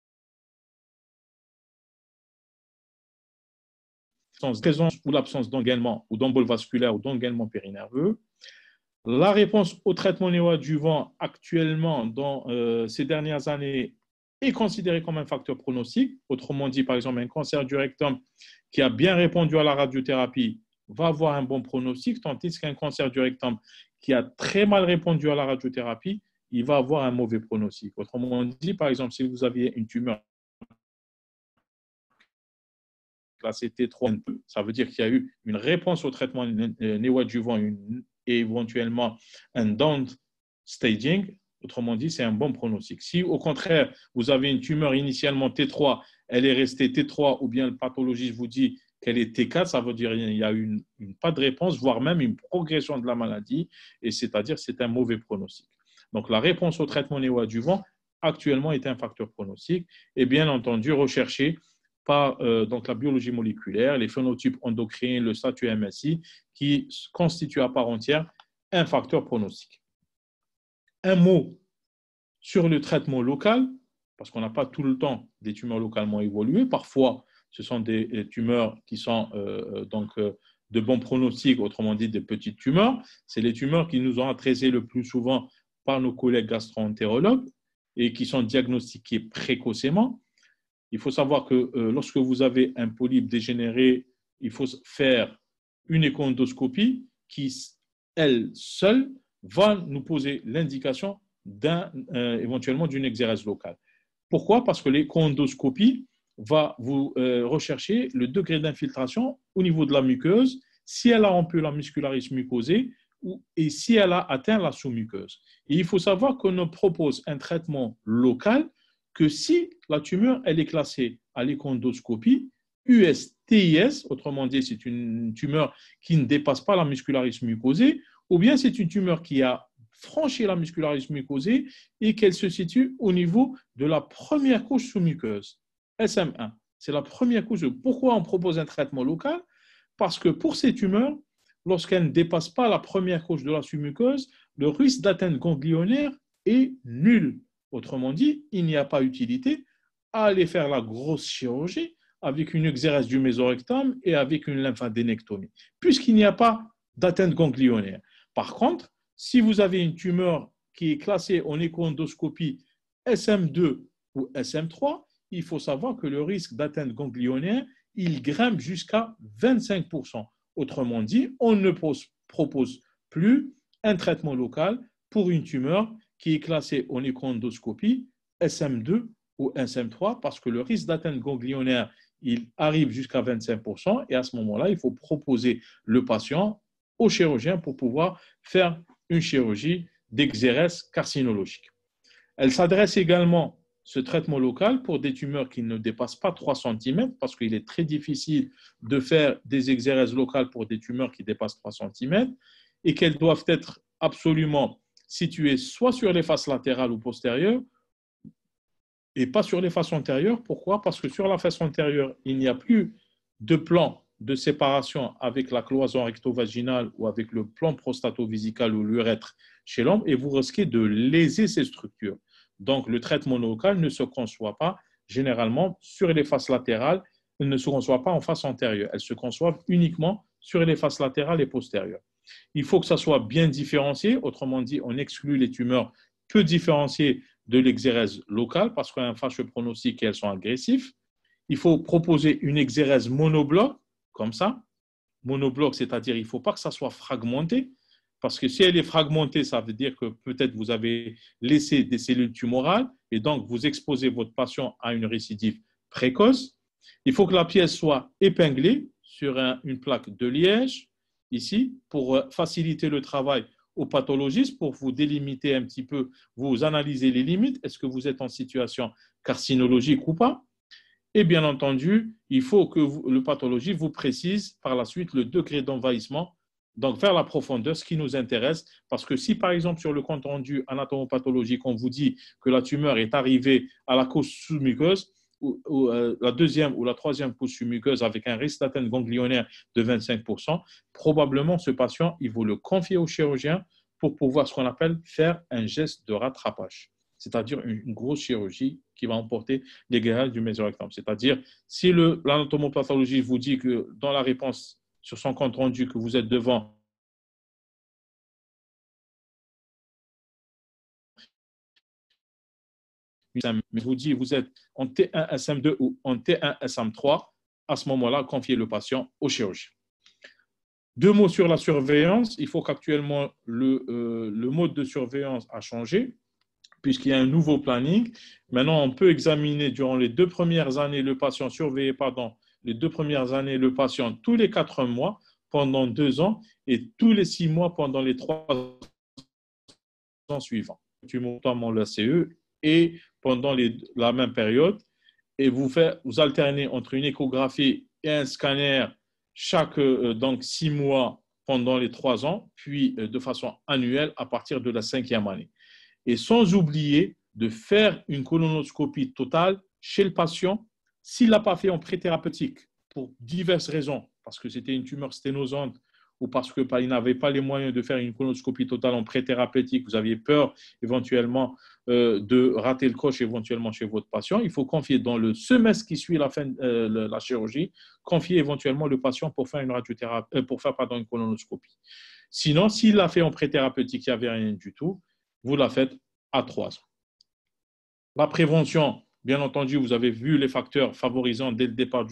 Sans présence ou l'absence d'engainement ou d'embole vasculaire ou d'engainement périnerveux. La réponse au traitement néoadjuvant actuellement dans ces dernières années est considérée comme un facteur pronostic. Autrement dit, par exemple, un cancer du rectum qui a bien répondu à la radiothérapie va avoir un bon pronostic, tandis qu'un cancer du rectum qui a très mal répondu à la radiothérapie, il va avoir un mauvais pronostic. Autrement dit, par exemple, si vous aviez une tumeur classée T3, ça veut dire qu'il y a eu une réponse au traitement néoadjuvant et éventuellement un down staging. Autrement dit, c'est un bon pronostic. Si au contraire, vous avez une tumeur initialement T3, elle est restée T3 ou bien le pathologiste vous dit qu'elle est T4, ça veut dire qu'il y a eu pas de réponse, voire même une progression de la maladie, et c'est-à-dire c'est un mauvais pronostic. Donc la réponse au traitement néoadjuvant actuellement est un facteur pronostic et bien entendu recherché par donc la biologie moléculaire, les phénotypes endocrins, le statut MSI, qui constituent à part entière un facteur pronostic. Un mot sur le traitement local, parce qu'on n'a pas tout le temps des tumeurs localement évoluées. Parfois, ce sont des tumeurs qui sont de bons pronostics, autrement dit des petites tumeurs. C'est les tumeurs qui nous ont adressées le plus souvent par nos collègues gastro-entérologues et qui sont diagnostiquées précocement. Il faut savoir que lorsque vous avez un polype dégénéré, il faut faire une échoendoscopie qui, elle seule, va nous poser l'indication éventuellement d'une exérèse locale. Pourquoi? Parce que l'échoendoscopie va vous rechercher le degré d'infiltration au niveau de la muqueuse, si elle a rompu la muscularis mucosée et si elle a atteint la sous-muqueuse. Et il faut savoir qu'on ne propose un traitement local que si la tumeur elle est classée à l'échoendoscopie US-TIS, autrement dit, c'est une tumeur qui ne dépasse pas la muscularis mucosée, ou bien c'est une tumeur qui a franchi la muscularis mucosée et qu'elle se situe au niveau de la première couche sous-muqueuse, SM1. C'est la première couche. Pourquoi on propose un traitement local? Parce que pour ces tumeurs, lorsqu'elles ne dépassent pas la première couche de la sous-muqueuse, le risque d'atteinte ganglionnaire est nul. Autrement dit, il n'y a pas utilité à aller faire la grosse chirurgie avec une exérèse du mésorectum et avec une lymphadenectomie, puisqu'il n'y a pas d'atteinte ganglionnaire. Par contre, si vous avez une tumeur qui est classée en échoendoscopie SM2 ou SM3, il faut savoir que le risque d'atteinte ganglionnaire, il grimpe jusqu'à 25%. Autrement dit, on ne propose plus un traitement local pour une tumeur qui est classée en échoendoscopie SM2 ou SM3 parce que le risque d'atteinte ganglionnaire, il arrive jusqu'à 25% et à ce moment-là, il faut proposer le patient au chirurgien pour pouvoir faire une chirurgie d'exérèse carcinologique. Elle s'adresse également, ce traitement local, pour des tumeurs qui ne dépassent pas 3 cm, parce qu'il est très difficile de faire des exérèses locales pour des tumeurs qui dépassent 3 cm, et qu'elles doivent être absolument situées soit sur les faces latérales ou postérieures, et pas sur les faces antérieures. Pourquoi? Parce que sur la face antérieure, il n'y a plus de plan de séparation avec la cloison recto-vaginale ou avec le plan prostato-vésical ou l'urètre chez l'homme, et vous risquez de léser ces structures. Donc, le traitement local ne se conçoit pas généralement sur les faces latérales, il ne se conçoit pas en face antérieure. Elles se conçoivent uniquement sur les faces latérales et postérieures. Il faut que ça soit bien différencié, autrement dit, on exclut les tumeurs peu différenciées de l'exérèse locale parce qu'elles ont un fâcheux pronostic et elles sont agressives. Il faut proposer une exérèse monobloc, comme ça. Monobloc, c'est-à-dire il ne faut pas que ça soit fragmenté, parce que si elle est fragmentée, ça veut dire que peut-être vous avez laissé des cellules tumorales et donc vous exposez votre patient à une récidive précoce. Il faut que la pièce soit épinglée sur une plaque de liège, ici, pour faciliter le travail aux pathologistes, pour vous délimiter un petit peu, vous analyser les limites. Est-ce que vous êtes en situation carcinologique ou pas? Et bien entendu, il faut que le pathologiste vous précise par la suite le degré d'envahissement, donc vers la profondeur, ce qui nous intéresse. Parce que si, par exemple, sur le compte rendu anatomopathologique, on vous dit que la tumeur est arrivée à la couche sous-muqueuse, ou la deuxième ou la troisième couche sous-muqueuse avec un risque d'atteinte ganglionnaire de 25%, probablement ce patient, il faut le confier au chirurgien pour pouvoir ce qu'on appelle faire un geste de rattrapage, c'est-à-dire une grosse chirurgie qui va emporter les guérissages du mésorectum. C'est-à-dire, si l'anatomopathologie vous dit que dans la réponse sur son compte rendu que vous êtes devant mais vous dit vous êtes en T1 SM2 ou en T1 SM3, à ce moment-là, confiez le patient au chirurgien. Deux mots sur la surveillance. Il faut qu'actuellement, le mode de surveillance a changé puisqu'il y a un nouveau planning. Maintenant, on peut examiner durant les 2 premières années le patient, surveiller, pardon, les 2 premières années le patient tous les 4 mois pendant 2 ans et tous les 6 mois pendant les 3 ans suivants. Notamment la CE et pendant la même période, et vous alternez entre une échographie et un scanner chaque donc 6 mois pendant les 3 ans, puis de façon annuelle à partir de la 5e année. Et sans oublier de faire une colonoscopie totale chez le patient s'il ne l'a pas fait en pré-thérapeutique pour diverses raisons, parce que c'était une tumeur sténosante ou parce qu'il n'avait pas les moyens de faire une colonoscopie totale en pré-thérapeutique, vous aviez peur éventuellement de rater le coche éventuellement chez votre patient, il faut confier dans le semestre qui suit la chirurgie, confier éventuellement le patient pour faire une radiothérapie, une colonoscopie. Sinon, s'il l'a fait en pré-thérapeutique, il n'y avait rien du tout, vous la faites à 3 ans. La prévention, bien entendu, vous avez vu les facteurs favorisants dès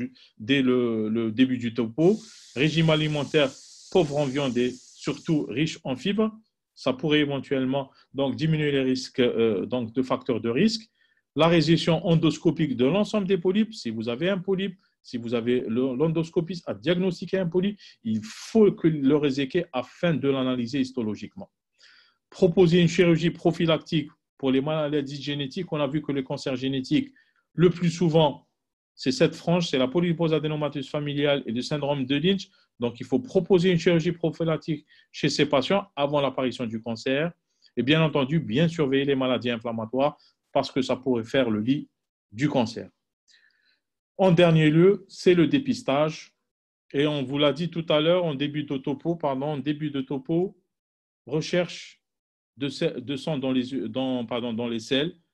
le début du topo. Régime alimentaire pauvre en viande et surtout riche en fibres. Ça pourrait éventuellement donc, diminuer les risques donc, de facteurs de risque. La résolution endoscopique de l'ensemble des polypes. Si vous avez un polype, si vous avez l'endoscopiste à diagnostiquer un polype, il faut que le réséquer afin de l'analyser histologiquement. Proposer une chirurgie prophylactique pour les maladies génétiques. On a vu que les cancers génétiques, le plus souvent, c'est cette frange, c'est la polypose adénomateuse familiale et le syndrome de Lynch. Donc, il faut proposer une chirurgie prophylactique chez ces patients avant l'apparition du cancer. Et bien entendu, bien surveiller les maladies inflammatoires parce que ça pourrait faire le lit du cancer. En dernier lieu, c'est le dépistage. Et on vous l'a dit tout à l'heure, en début de topo, recherche de sang dans les selles,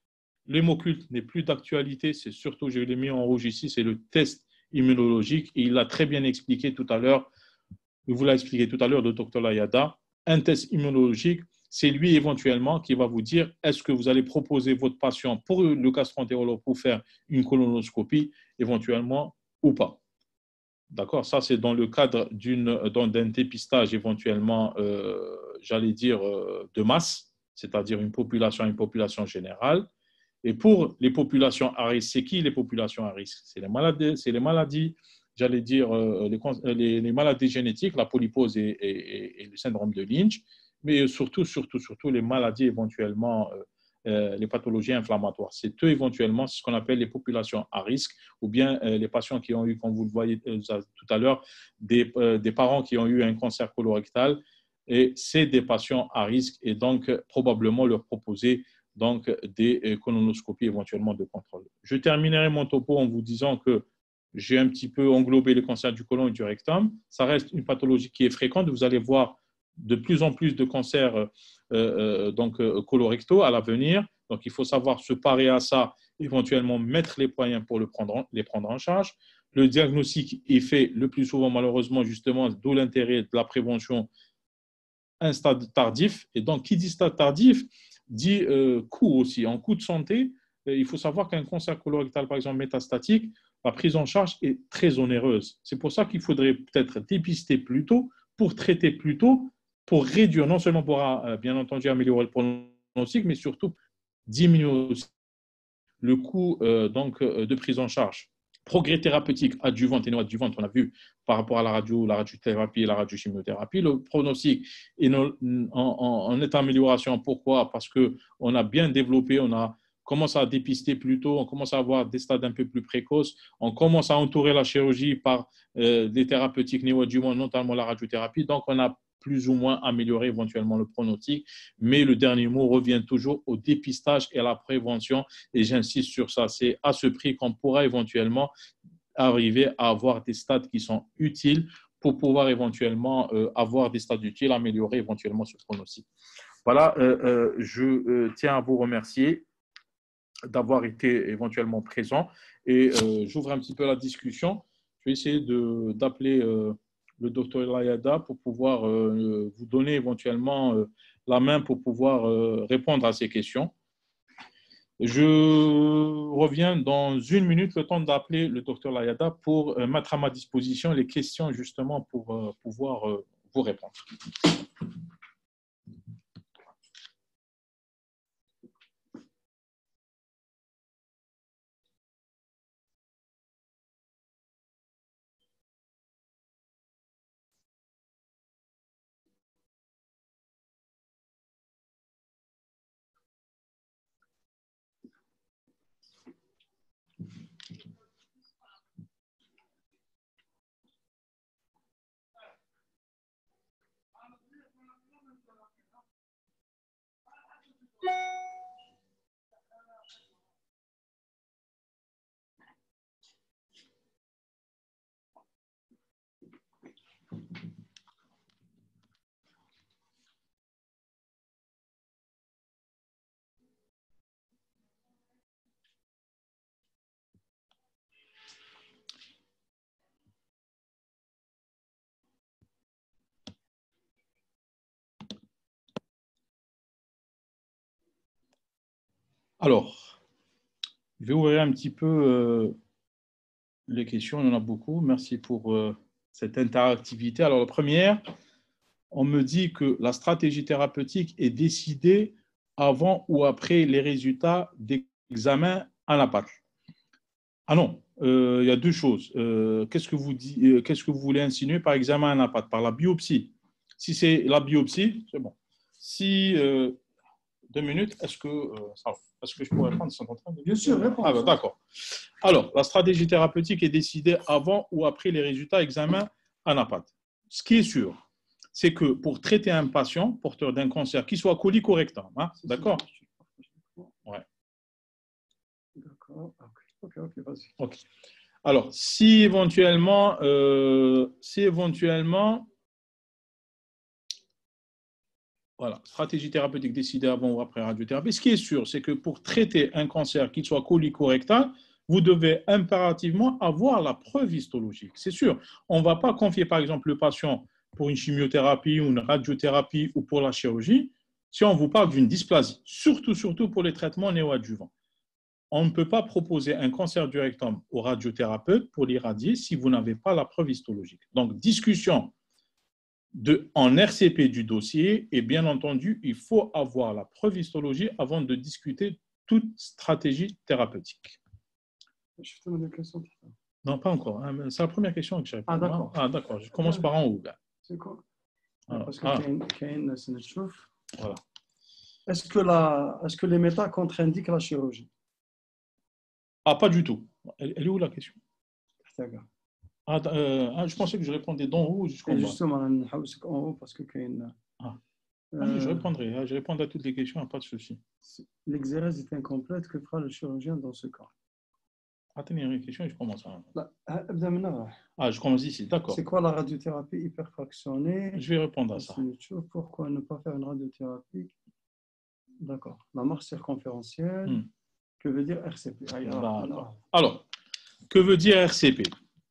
l'hémoculte n'est plus d'actualité, c'est surtout, je l'ai mis en rouge ici, c'est le test immunologique. Et il l'a très bien expliqué tout à l'heure, il vous l'a expliqué tout à l'heure, le docteur Layada. Un test immunologique, c'est lui éventuellement qui va vous dire est-ce que vous allez proposer votre patient pour le gastroentérologue pour faire une colonoscopie éventuellement ou pas. D'accord, ça c'est dans le cadre d'un dépistage éventuellement, j'allais dire, de masse, c'est-à-dire une population générale. Et pour les populations à risque, c'est qui les populations à risque? C'est les maladies, j'allais dire, les maladies génétiques, la polypose et le syndrome de Lynch, mais surtout les maladies éventuellement, les pathologies inflammatoires. C'est eux éventuellement, c'est ce qu'on appelle les populations à risque, ou bien les patients qui ont eu, comme vous le voyez tout à l'heure, des parents qui ont eu un cancer colorectal, et c'est des patients à risque, et donc probablement leur proposer donc des colonoscopies éventuellement de contrôle. Je terminerai mon topo en vous disant que j'ai un petit peu englobé le cancer du côlon et du rectum. Ça reste une pathologie qui est fréquente. Vous allez voir de plus en plus de cancers colorectaux à l'avenir. Donc, il faut savoir se parer à ça, éventuellement mettre les moyens pour les prendre en charge. Le diagnostic est fait le plus souvent, malheureusement, justement, d'où l'intérêt de la prévention, un stade tardif. Et donc, qui dit stade tardif, dit coût aussi. En coût de santé, il faut savoir qu'un cancer colorectal, par exemple, métastatique, la prise en charge est très onéreuse. C'est pour ça qu'il faudrait peut-être dépister plus tôt, pour traiter plus tôt, pour réduire, non seulement pour, bien entendu, améliorer le pronostic, mais surtout diminuer aussi le coût de prise en charge. Progrès thérapeutique adjuvante et néoadjuvante, on a vu par rapport à la radiothérapie et la radiochimiothérapie. Le pronostic est en nette amélioration. Pourquoi? Parce qu'on a bien développé, on a commencé à dépister plus tôt, on commence à avoir des stades un peu plus précoces, on commence à entourer la chirurgie par des thérapeutiques néoadjuvantes, notamment la radiothérapie. Donc, on a plus ou moins amélioré éventuellement le pronostic. Mais le dernier mot revient toujours au dépistage et à la prévention. Et j'insiste sur ça. C'est à ce prix qu'on pourra éventuellement arriver à avoir des stades qui sont utiles pour pouvoir éventuellement avoir des stades utiles, améliorer éventuellement ce pronostic. Voilà, je tiens à vous remercier d'avoir été éventuellement présent et j'ouvre un petit peu la discussion. Je vais essayer d'appeler le docteur Layada pour pouvoir vous donner éventuellement la main pour pouvoir répondre à ces questions. Je reviens dans une minute, le temps d'appeler le docteur Layada pour mettre à ma disposition les questions justement pour pouvoir vous répondre. Alors, je vais ouvrir un petit peu les questions, il y en a beaucoup. Merci pour cette interactivité. Alors, la première, on me dit que la stratégie thérapeutique est décidée avant ou après les résultats d'examen à la PAC. Ah non, il y a deux choses. Qu'est-ce que vous voulez insinuer par examen à la PAC? Par la biopsie. Si c'est la biopsie, c'est bon. Si 2 minutes, est-ce que je pourrais prendre ça? Bien sûr, réponds. Ah, d'accord. Alors, la stratégie thérapeutique est décidée avant ou après les résultats examen ANAPAT. Ce qui est sûr, c'est que pour traiter un patient porteur d'un cancer, qui soit colique ou rectum, hein, d'accord? Ouais. D'accord. Ok, vas-y. Ok. Alors, si éventuellement Voilà, stratégie thérapeutique décidée avant ou après radiothérapie. Ce qui est sûr, c'est que pour traiter un cancer, qu'il soit colico-rectal, vous devez impérativement avoir la preuve histologique. C'est sûr, on ne va pas confier par exemple le patient pour une chimiothérapie ou une radiothérapie ou pour la chirurgie si on vous parle d'une dysplasie, surtout pour les traitements néoadjuvants. On ne peut pas proposer un cancer du rectum au radiothérapeute pour l'irradier si vous n'avez pas la preuve histologique. Donc, discussion en RCP du dossier et bien entendu, il faut avoir la preuve histologie avant de discuter toute stratégie thérapeutique. Je te demande une question. Non, pas encore. C'est la première question que j'ai répondu. Ah, d'accord. Ah, d'accord. Je commence par en haut. C'est quoi? Alors, parce que Kane, c'est une chose. Voilà. Est-ce que les méta contre-indiquent la chirurgie? Ah, pas du tout. Elle est où la question? D'accord. Je pensais que je répondais d'en haut jusqu'en bas. Justement, on a en haut parce que Kane. Je répondrai. Je réponds à toutes les questions, pas de souci. L'exérèse est incomplète. Que fera le chirurgien dans ce cas? Attendez, une question et je commence. Je commence ici, d'accord. C'est quoi la radiothérapie hyperfractionnée? Je vais répondre à ça. Pourquoi ne pas faire une radiothérapie? D'accord. La marche circonférentielle. Que veut dire RCP? Alors, que veut dire RCP?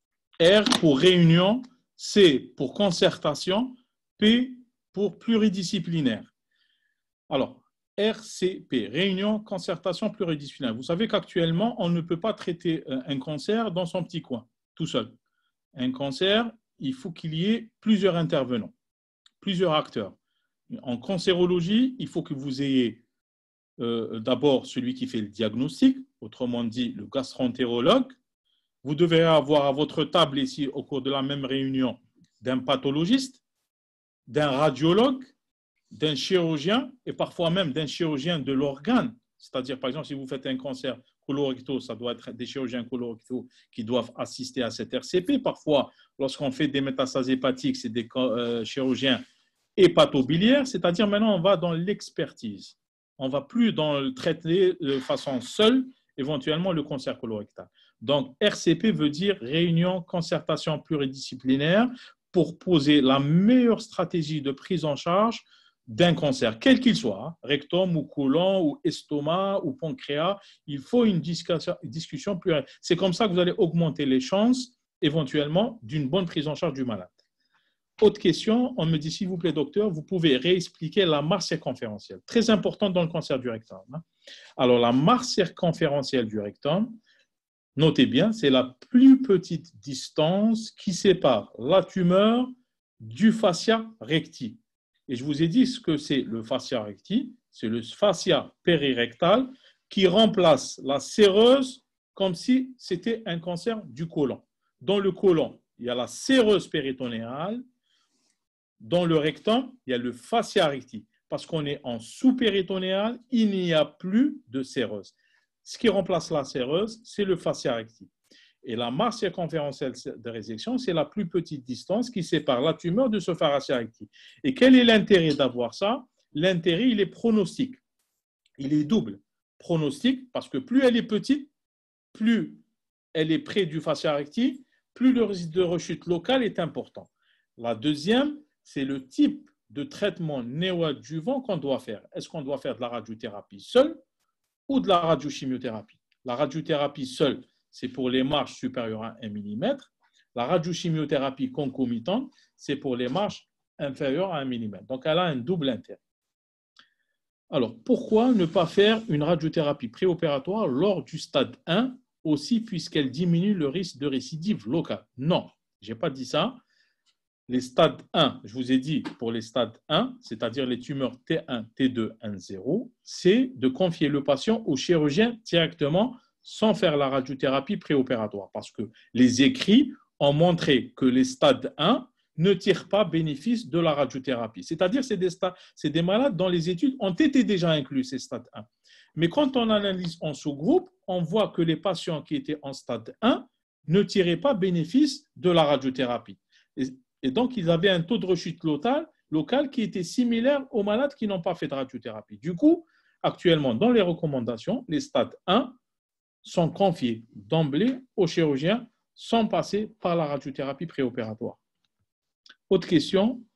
R pour réunion, C pour concertation, P pour pluridisciplinaire. Alors, RCP, réunion, concertation pluridisciplinaire. Vous savez qu'actuellement, on ne peut pas traiter un cancer dans son petit coin, tout seul. Un cancer, il faut qu'il y ait plusieurs intervenants, plusieurs acteurs. En cancérologie, il faut que vous ayez d'abord celui qui fait le diagnostic, autrement dit le gastroentérologue. Vous devez avoir à votre table ici, au cours de la même réunion, d'un pathologiste, d'un radiologue, d'un chirurgien et parfois même d'un chirurgien de l'organe. C'est-à-dire, par exemple, si vous faites un cancer colorectal, ça doit être des chirurgiens colorectaux qui doivent assister à cette RCP. Parfois, lorsqu'on fait des métastases hépatiques, c'est des chirurgiens hépatobiliaires. C'est-à-dire, maintenant, on va dans l'expertise. On ne va plus dans le traiter de façon seule, éventuellement, le cancer colorectal. Donc, RCP veut dire réunion, concertation pluridisciplinaire pour poser la meilleure stratégie de prise en charge d'un cancer, quel qu'il soit, rectum ou côlon ou estomac ou pancréas, il faut une discussion plurielle. C'est comme ça que vous allez augmenter les chances, éventuellement, d'une bonne prise en charge du malade. Autre question, on me dit, s'il vous plaît, docteur, vous pouvez réexpliquer la marche circonférentielle. Très importante dans le cancer du rectum. Alors, la marche circonférentielle du rectum, notez bien, c'est la plus petite distance qui sépare la tumeur du fascia recti. Et je vous ai dit ce que c'est le fascia recti, c'est le fascia périrectal qui remplace la séreuse comme si c'était un cancer du côlon. Dans le côlon, il y a la séreuse péritonéale. Dans le rectum, il y a le fascia recti. Parce qu'on est en sous-péritonéal, il n'y a plus de séreuse. Ce qui remplace la séreuse, c'est le fascia recti. Et la marche circonférentielle de résection, c'est la plus petite distance qui sépare la tumeur de ce fascia recti. Et quel est l'intérêt d'avoir ça? L'intérêt, il est pronostique. Il est double. Pronostique, parce que plus elle est petite, plus elle est près du fascia recti, plus le risque de rechute locale est important. La deuxième, c'est le type de traitement néoadjuvant qu'on doit faire. Est-ce qu'on doit faire de la radiothérapie seule ou de la radiochimiothérapie? La radiothérapie seule, c'est pour les marches supérieures à 1 mm. La radiochimiothérapie concomitante, c'est pour les marches inférieures à 1 mm. Donc, elle a un double intérêt. Alors, pourquoi ne pas faire une radiothérapie préopératoire lors du stade 1 aussi, puisqu'elle diminue le risque de récidive locale? Non, je n'ai pas dit ça. Les stades 1, je vous ai dit pour les stades 1, c'est-à-dire les tumeurs T1, T2, N0, c'est de confier le patient au chirurgien directement sans faire la radiothérapie préopératoire. Parce que les écrits ont montré que les stades 1 ne tirent pas bénéfice de la radiothérapie. C'est-à-dire que c'est des malades dont les études ont été déjà inclus, ces stades 1. Mais quand on analyse en sous-groupe, on voit que les patients qui étaient en stade 1 ne tiraient pas bénéfice de la radiothérapie. Et donc, ils avaient un taux de rechute local qui était similaire aux malades qui n'ont pas fait de radiothérapie. Du coup, actuellement, dans les recommandations, les stades 1 sont confiés d'emblée au chirurgien sans passer par la radiothérapie préopératoire. Autre question,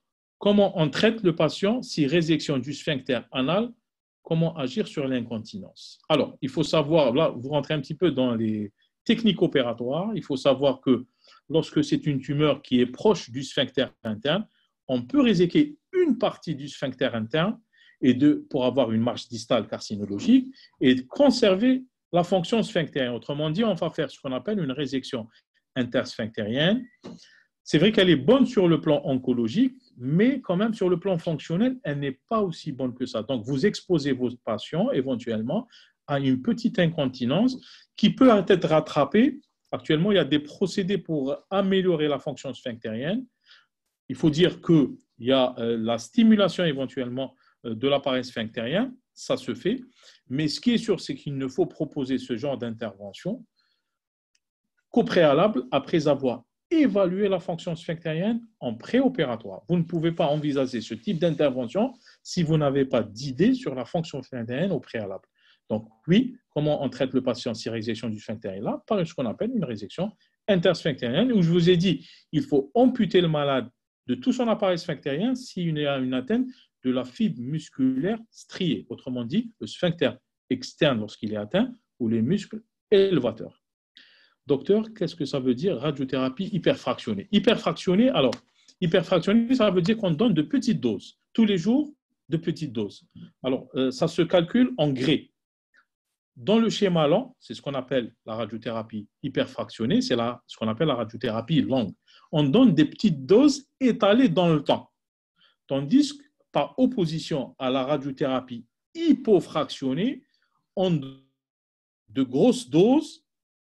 comment on traite le patient si résection du sphincter anal, comment agir sur l'incontinence. Alors, il faut savoir, là, vous rentrez un petit peu dans les techniques opératoires, il faut savoir que lorsque c'est une tumeur qui est proche du sphincter interne, on peut réséquer une partie du sphincter interne pour avoir une marge distale carcinologique et conserver la fonction sphinctérienne. Autrement dit, on va faire ce qu'on appelle une résection intersphinctérienne. C'est vrai qu'elle est bonne sur le plan oncologique, mais quand même sur le plan fonctionnel, elle n'est pas aussi bonne que ça. Donc, vous exposez vos patients éventuellement à une petite incontinence qui peut être rattrapée. Actuellement, il y a des procédés pour améliorer la fonction sphinctérienne. Il faut dire qu'il y a la stimulation éventuellement de l'appareil sphinctérien, ça se fait. Mais ce qui est sûr, c'est qu'il ne faut proposer ce genre d'intervention qu'au préalable, après avoir évalué la fonction sphinctérienne en préopératoire. Vous ne pouvez pas envisager ce type d'intervention si vous n'avez pas d'idée sur la fonction sphinctérienne au préalable. Donc oui, comment on traite le patient si résection du sphincter est là? Par ce qu'on appelle une résection intersphinctérienne, où je vous ai dit, il faut amputer le malade de tout son appareil sphinctérien s'il y a une atteinte de la fibre musculaire striée. Autrement dit, le sphincter externe lorsqu'il est atteint ou les muscles élevateurs. Docteur, qu'est-ce que ça veut dire radiothérapie hyperfractionnée? Hyperfractionnée, alors, hyperfractionnée, ça veut dire qu'on donne de petites doses, tous les jours, de petites doses. Alors, ça se calcule en gré. Dans le schéma lent, c'est ce qu'on appelle la radiothérapie hyperfractionnée, c'est ce qu'on appelle la radiothérapie longue. On donne des petites doses étalées dans le temps. Tandis que, par opposition à la radiothérapie hypofractionnée, on donne de grosses doses,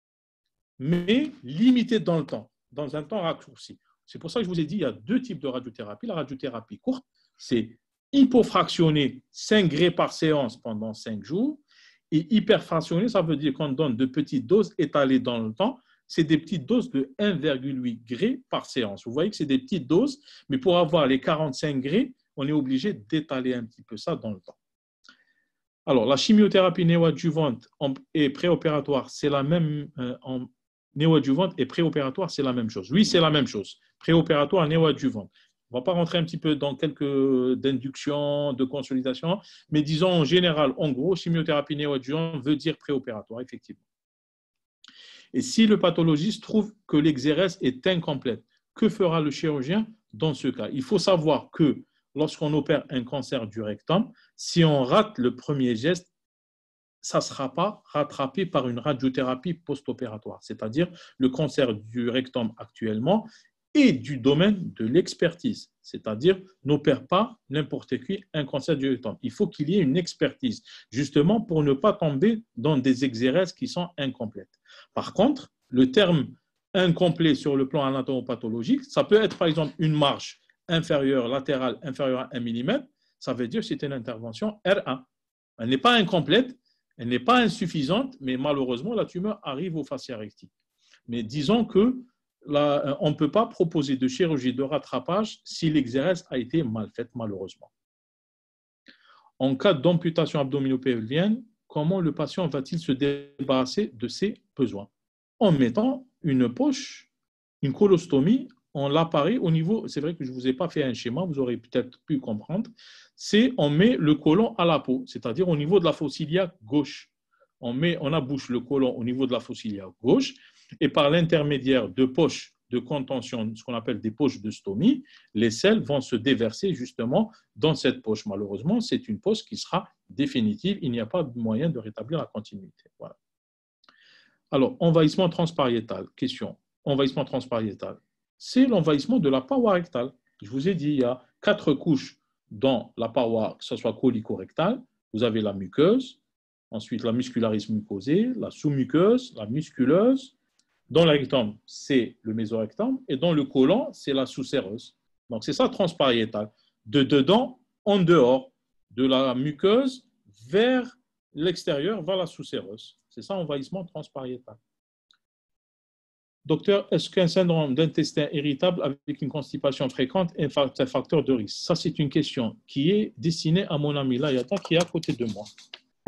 mais limitées dans le temps, dans un temps raccourci. C'est pour ça que je vous ai dit, il y a deux types de radiothérapie. La radiothérapie courte, c'est hypofractionnée, 5 grés par séance pendant 5 jours. Et hyperfractionné, ça veut dire qu'on donne de petites doses étalées dans le temps. C'est des petites doses de 1,8 grés par séance. Vous voyez que c'est des petites doses, mais pour avoir les 45 grés, on est obligé d'étaler un petit peu ça dans le temps. Alors, la chimiothérapie néoadjuvante et préopératoire, c'est la même. Néoadjuvante et préopératoire, c'est la même chose. Oui, c'est la même chose. Préopératoire, néoadjuvante. On ne va pas rentrer un petit peu dans quelques d'induction, de consolidation, mais disons en général, en gros, chimiothérapie néoadjuvante veut dire préopératoire, effectivement. Et si le pathologiste trouve que l'exérèse est incomplète, que fera le chirurgien dans ce cas? Il faut savoir que lorsqu'on opère un cancer du rectum, si on rate le premier geste, ça ne sera pas rattrapé par une radiothérapie post-opératoire. C'est-à-dire le cancer du rectum actuellement et du domaine de l'expertise, c'est-à-dire n'opère pas n'importe qui un cancer du rectum. Il faut qu'il y ait une expertise, justement pour ne pas tomber dans des exérèses qui sont incomplètes. Par contre, le terme incomplet sur le plan anatomopathologique, ça peut être par exemple une marge inférieure, latérale, inférieure à 1 mm, ça veut dire que c'est une intervention R1. Elle n'est pas incomplète, elle n'est pas insuffisante, mais malheureusement, la tumeur arrive au fascia recti. Mais disons que on ne peut pas proposer de chirurgie de rattrapage si l'exérèse a été mal faite, malheureusement. En cas d'amputation abdominopelvienne, comment le patient va-t-il se débarrasser de ses besoins? En mettant une poche, une colostomie, on l'appareille au niveau, c'est vrai que je ne vous ai pas fait un schéma, vous aurez peut-être pu comprendre, c'est on met le côlon à la peau, c'est-à-dire au niveau de la fosse iliaque gauche. On abouche le côlon au niveau de la fosse iliaque gauche, et par l'intermédiaire de poches de contention, ce qu'on appelle des poches de stomie, les selles vont se déverser justement dans cette poche. Malheureusement, c'est une poche qui sera définitive. Il n'y a pas de moyen de rétablir la continuité. Voilà. Alors, envahissement transpariétal. Question. Envahissement transpariétal. C'est l'envahissement de la paroi rectale. Je vous ai dit, il y a 4 couches dans la paroi, que ce soit colico-rectale. Vous avez la muqueuse, ensuite la muscularis mucosée, la sous-muqueuse, la musculeuse. Dans le rectum, c'est le mésorectum, et dans le côlon, c'est la sous-séreuse. Donc, c'est ça transpariétal. De dedans, en dehors, de la muqueuse vers l'extérieur, vers la sous-séreuse. C'est ça, envahissement transpariétal. Docteur, est-ce qu'un syndrome d'intestin irritable avec une constipation fréquente est un facteur de risque? Ça, c'est une question qui est destinée à mon ami Layata, qui est à côté de moi.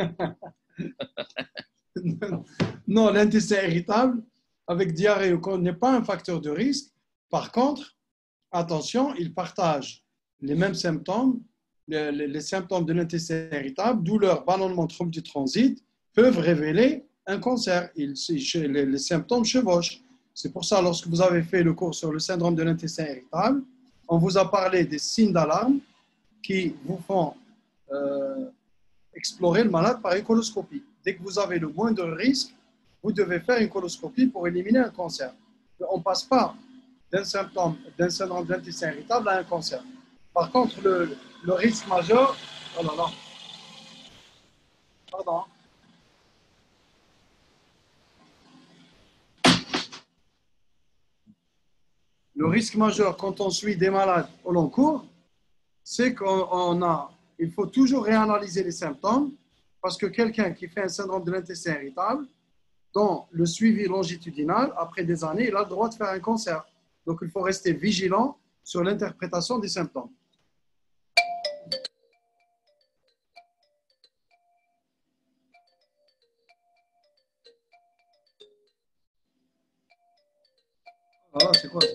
Non, l'intestin irritable avec diarrhée ou n'est pas un facteur de risque. Par contre, attention, il partage les mêmes symptômes, les symptômes de l'intestin irritable, douleur, ballonnement, trouble du transit, peuvent révéler un cancer. Les symptômes chevauchent. C'est pour ça, lorsque vous avez fait le cours sur le syndrome de l'intestin irritable, on vous a parlé des signes d'alarme qui vous font explorer le malade par une coloscopie. Dès que vous avez le moindre risque, vous devez faire une coloscopie pour éliminer un cancer. On ne passe pas d'un syndrome de l'intestin irritable à un cancer. Par contre, le risque majeur... Oh là là. Pardon. Le risque majeur quand on suit des malades au long cours, c'est qu'il faut toujours réanalyser les symptômes parce que quelqu'un qui fait un syndrome de l'intestin irritable, dans le suivi longitudinal, après des années, il a le droit de faire un cancer. Donc, il faut rester vigilant sur l'interprétation des symptômes. Ah, c'est quoi ça?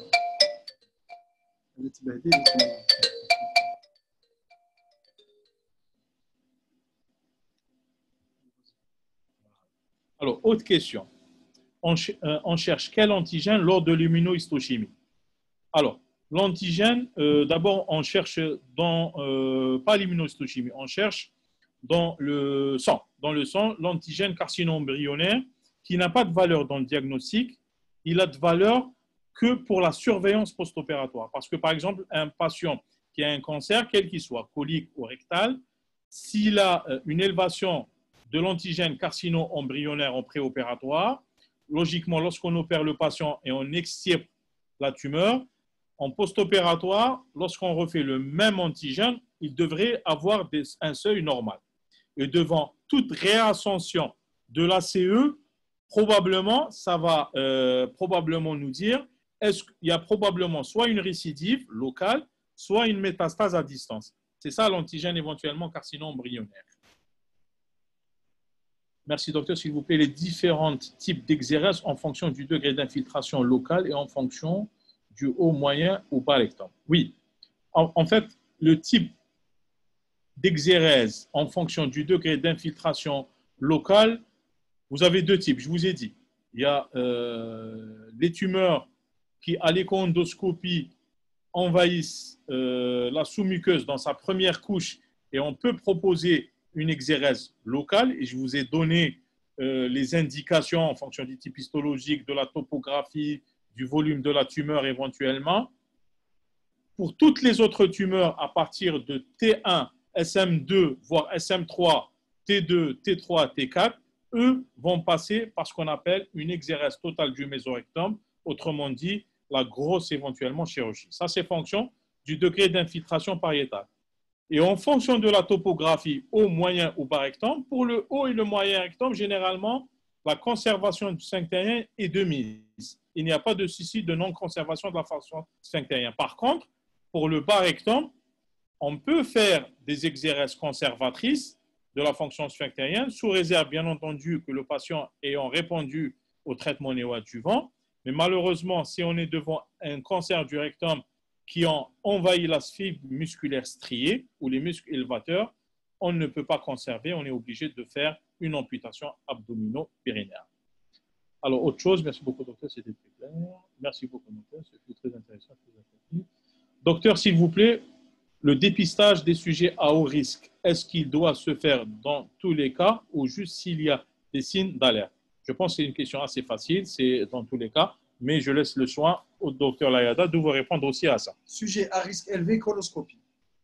Alors, autre question. On cherche quel antigène lors de l'immunohistochimie? Alors, l'antigène, d'abord, on cherche pas l'immunohistochimie, on cherche dans le sang. Dans le sang, l'antigène carcino-embryonnaire qui n'a pas de valeur dans le diagnostic, il a de valeur que pour la surveillance post-opératoire. Parce que, par exemple, un patient qui a un cancer, quel qu'il soit, colique ou rectal, s'il a une élévation de l'antigène carcino-embryonnaire en préopératoire, logiquement, lorsqu'on opère le patient et on extirpe la tumeur, en post-opératoire, lorsqu'on refait le même antigène, il devrait avoir un seuil normal. Et devant toute réascension de l'ACE, probablement, ça va probablement nous dire est-ce qu'il y a probablement soit une récidive locale, soit une métastase à distance. C'est ça l'antigène éventuellement carcino-embryonnaire. Merci, docteur. S'il vous plaît, les différents types d'exérèse en fonction du degré d'infiltration locale et en fonction du haut, moyen ou bas rectum. Oui. En fait, le type d'exérèse en fonction du degré d'infiltration locale, vous avez deux types, je vous ai dit. Il y a les tumeurs qui, à l'échoendoscopie, envahissent la sous-muqueuse dans sa première couche et on peut proposer une exérèse locale et je vous ai donné les indications en fonction du type histologique, de la topographie, du volume de la tumeur éventuellement. Pour toutes les autres tumeurs à partir de T1, SM2, voire SM3, T2, T3, T4, eux vont passer par ce qu'on appelle une exérèse totale du mésorectum, autrement dit, la grosse éventuellement chirurgie. Ça, c'est fonction du degré d'infiltration pariétale. Et en fonction de la topographie haut, moyen ou bas rectum, pour le haut et le moyen rectum, généralement, la conservation du sphinctérien est de mise. Il n'y a pas de souci de non-conservation de la fonction sphinctérienne. Par contre, pour le bas rectum, on peut faire des exérèses conservatrices de la fonction sphinctérienne, sous réserve, bien entendu, que le patient ayant répondu au traitement néoadjuvant. Mais malheureusement, si on est devant un cancer du rectum qui ont envahi la fibre musculaire striée ou les muscles élévateurs, on ne peut pas conserver, on est obligé de faire une amputation abdomino-périnéale. Alors, autre chose, merci beaucoup, docteur, c'était très clair. Merci beaucoup, docteur, c'était très intéressant. Très intéressant. Docteur, s'il vous plaît, le dépistage des sujets à haut risque, est-ce qu'il doit se faire dans tous les cas ou juste s'il y a des signes d'alerte? Je pense que c'est une question assez facile, c'est dans tous les cas, mais je laisse le soin au docteur Layada de vous répondre aussi à ça. Sujet à risque élevé, coloscopie.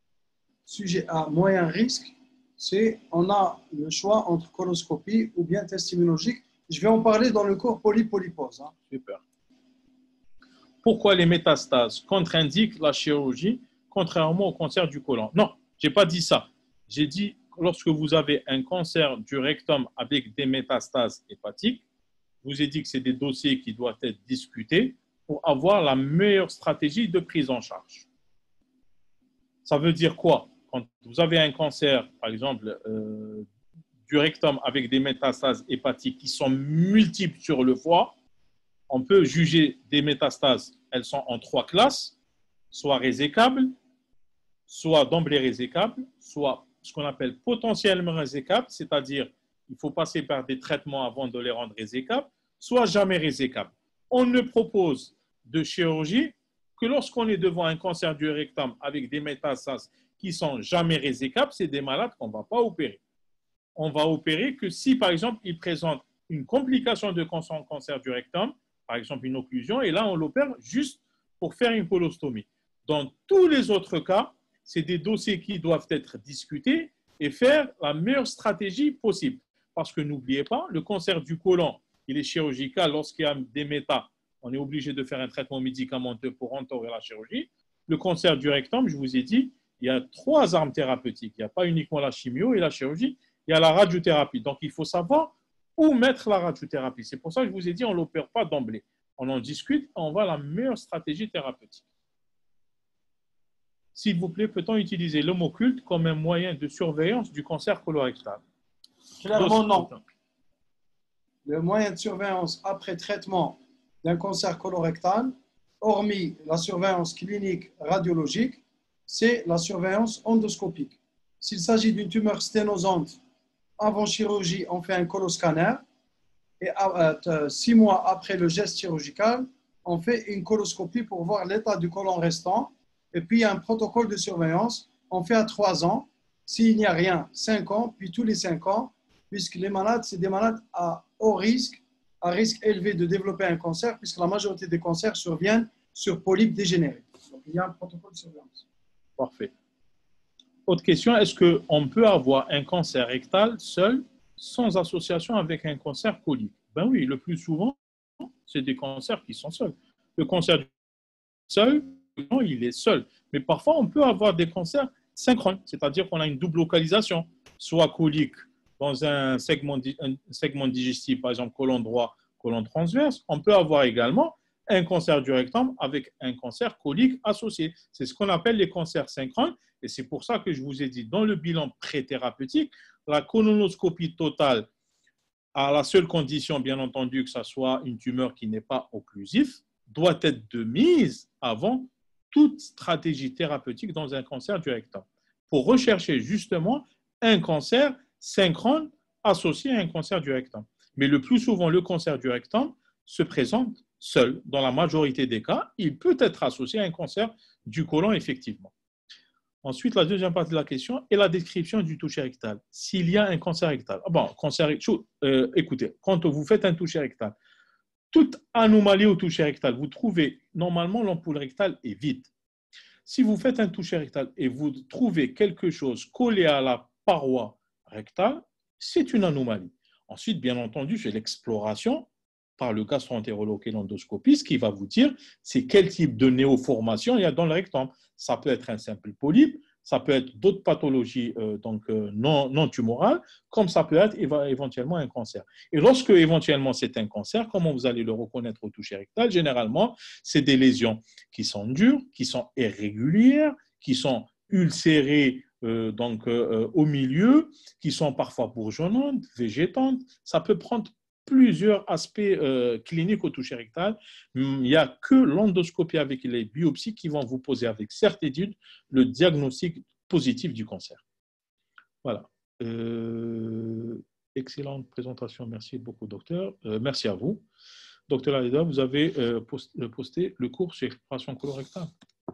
Sujet à moyen risque, on a le choix entre coloscopie ou bien test immunologique. Je vais en parler dans le cours polypose. Hein. Super. Pourquoi les métastases contre-indiquent la chirurgie contrairement au cancer du côlon? Non, je n'ai pas dit ça. J'ai dit lorsque vous avez un cancer du rectum avec des métastases hépatiques, je vous ai dit que c'est des dossiers qui doivent être discutés pour avoir la meilleure stratégie de prise en charge. Ça veut dire quoi? Quand vous avez un cancer, par exemple, du rectum avec des métastases hépatiques qui sont multiples sur le foie, on peut juger des métastases, elles sont en 3 classes, soit résécables, soit d'emblée résécable, soit ce qu'on appelle potentiellement résécable, c'est-à-dire il faut passer par des traitements avant de les rendre résécables, soit jamais résécables. On ne propose de chirurgie que lorsqu'on est devant un cancer du rectum avec des métastases qui sont jamais résécables, c'est des malades qu'on ne va pas opérer. On va opérer que si, par exemple, ils présentent une complication de cancer du rectum, par exemple une occlusion, et là, on l'opère juste pour faire une colostomie. Dans tous les autres cas, c'est des dossiers qui doivent être discutés et faire la meilleure stratégie possible. Parce que n'oubliez pas, le cancer du côlon, il est chirurgical. Lorsqu'il y a des métas, on est obligé de faire un traitement médicamenteux pour entourer la chirurgie. Le cancer du rectum, je vous ai dit, il y a 3 armes thérapeutiques. Il n'y a pas uniquement la chimio et la chirurgie, il y a la radiothérapie. Donc, il faut savoir où mettre la radiothérapie. C'est pour ça que je vous ai dit, on ne l'opère pas d'emblée. On en discute et on voit la meilleure stratégie thérapeutique. S'il vous plaît, peut-on utiliser l'homme occulte comme un moyen de surveillance du cancer colorectal? Clairement, non. Le moyen de surveillance après traitement d'un cancer colorectal, hormis la surveillance clinique radiologique, c'est la surveillance endoscopique. S'il s'agit d'une tumeur sténosante, avant chirurgie, on fait un coloscanner et 6 mois après le geste chirurgical, on fait une coloscopie pour voir l'état du côlon restant. Et puis, il y a un protocole de surveillance. On fait à 3 ans. S'il n'y a rien, 5 ans, puis tous les 5 ans, puisque les malades, c'est des malades à haut risque, à risque élevé de développer un cancer, puisque la majorité des cancers surviennent sur polypes dégénérés. Donc, il y a un protocole de surveillance. Parfait. Autre question, est-ce qu'on peut avoir un cancer rectal seul, sans association avec un cancer colique? Ben oui, le plus souvent, c'est des cancers qui sont seuls. Le cancer seul, non, il est seul. Mais parfois, on peut avoir des cancers synchrones, c'est-à-dire qu'on a une double localisation, soit colique dans un segment digestif, par exemple côlon droit, côlon transverse. On peut avoir également un cancer du rectum avec un cancer colique associé. C'est ce qu'on appelle les cancers synchrones. Et c'est pour ça que je vous ai dit, dans le bilan pré-thérapeutique, la colonoscopie totale, à la seule condition, bien entendu, que ce soit une tumeur qui n'est pas occlusive, doit être de mise avant toute stratégie thérapeutique dans un cancer du rectum, pour rechercher justement un cancer synchrone associé à un cancer du rectum. Mais le plus souvent, le cancer du rectum se présente seul. Dans la majorité des cas, il peut être associé à un cancer du côlon, effectivement. Ensuite, la deuxième partie de la question est la description du toucher rectal. S'il y a un cancer rectal. Écoutez, quand vous faites un toucher rectal, toute anomalie au toucher rectal, vous trouvez, normalement, l'ampoule rectale est vide. Si vous faites un toucher rectal et vous trouvez quelque chose collé à la paroi rectale, c'est une anomalie. Ensuite, bien entendu, c'est l'exploration par le gastro-entérologue et l'endoscopiste qui va vous dire c'est quel type de néoformation il y a dans le rectum. Ça peut être un simple polype, ça peut être d'autres pathologies non tumorales, comme ça peut être éventuellement un cancer. Et lorsque éventuellement c'est un cancer, comment vous allez le reconnaître au toucher rectal? Généralement, c'est des lésions qui sont dures, qui sont irrégulières, qui sont ulcérées au milieu, qui sont parfois bourgeonnantes, végétantes. Ça peut prendre plusieurs aspects cliniques au toucher rectal. Il n'y a que l'endoscopie avec les biopsies qui vont vous poser avec certitude le diagnostic positif du cancer. Voilà. Excellente présentation. Merci beaucoup, docteur. Merci à vous. Docteur Aleda, vous avez posté le cours sur exploration colorectale.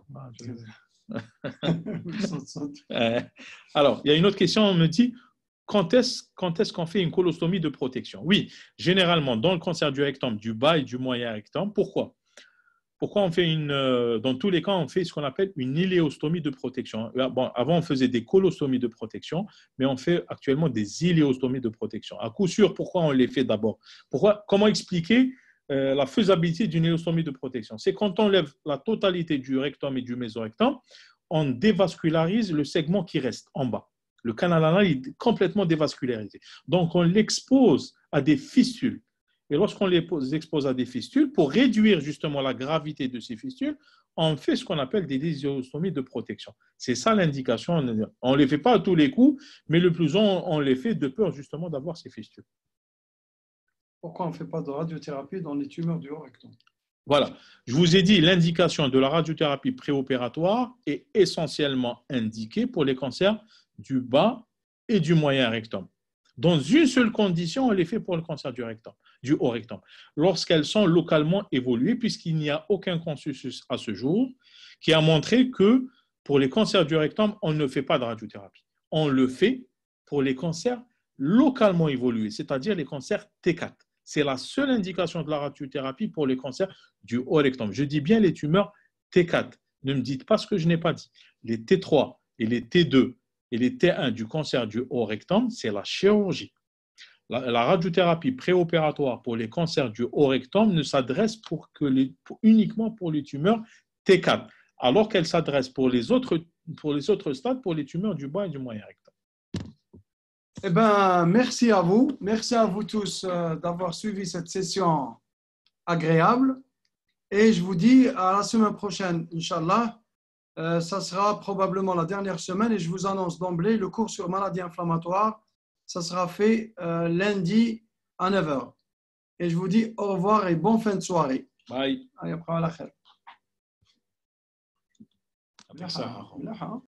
Alors, il y a une autre question. On me dit quand est-ce qu'on fait une colostomie de protection? Oui, généralement, dans le cancer du rectum, du bas et du moyen rectum. Pourquoi on fait dans tous les cas, on fait ce qu'on appelle une iléostomie de protection. Bon, avant, on faisait des colostomies de protection, mais on fait actuellement des iléostomies de protection. À coup sûr, pourquoi on les fait d'abord? Comment expliquer la faisabilité d'une iléostomie de protection? C'est quand on enlève la totalité du rectum et du mésorectum, on dévascularise le segment qui reste en bas. Le canal anal est complètement dévascularisé. Donc, on l'expose à des fistules. Et lorsqu'on les expose à des fistules, pour réduire justement la gravité de ces fistules, on fait ce qu'on appelle des iléostomies de protection. C'est ça l'indication. On ne les fait pas à tous les coups, mais le plus souvent, on les fait de peur justement d'avoir ces fistules. Pourquoi on ne fait pas de radiothérapie dans les tumeurs du haut rectum? Voilà. Je vous ai dit, l'indication de la radiothérapie préopératoire est essentiellement indiquée pour les cancers du bas et du moyen rectum. Dans une seule condition, elle est faite pour le cancer du rectum, du haut rectum. Lorsqu'elles sont localement évoluées, puisqu'il n'y a aucun consensus à ce jour qui a montré que pour les cancers du rectum, on ne fait pas de radiothérapie. On le fait pour les cancers localement évolués, c'est-à-dire les cancers T4. C'est la seule indication de la radiothérapie pour les cancers du haut rectum. Je dis bien les tumeurs T4. Ne me dites pas ce que je n'ai pas dit. Les T3 et les T2 et les T1 du cancer du haut rectum, c'est la chirurgie. La radiothérapie préopératoire pour les cancers du haut rectum ne s'adresse uniquement pour les tumeurs T4, alors qu'elle s'adresse pour les autres stades, pour les tumeurs du bas et du moyen rectum. Eh bien, merci à vous. Merci à vous tous d'avoir suivi cette session agréable. Et je vous dis à la semaine prochaine, Inch'Allah. Ça sera probablement la dernière semaine et je vous annonce d'emblée le cours sur maladies inflammatoires. Ça sera fait lundi à 9h. Et je vous dis au revoir et bonne fin de soirée. Bye. Allez, après la khair. Après ça.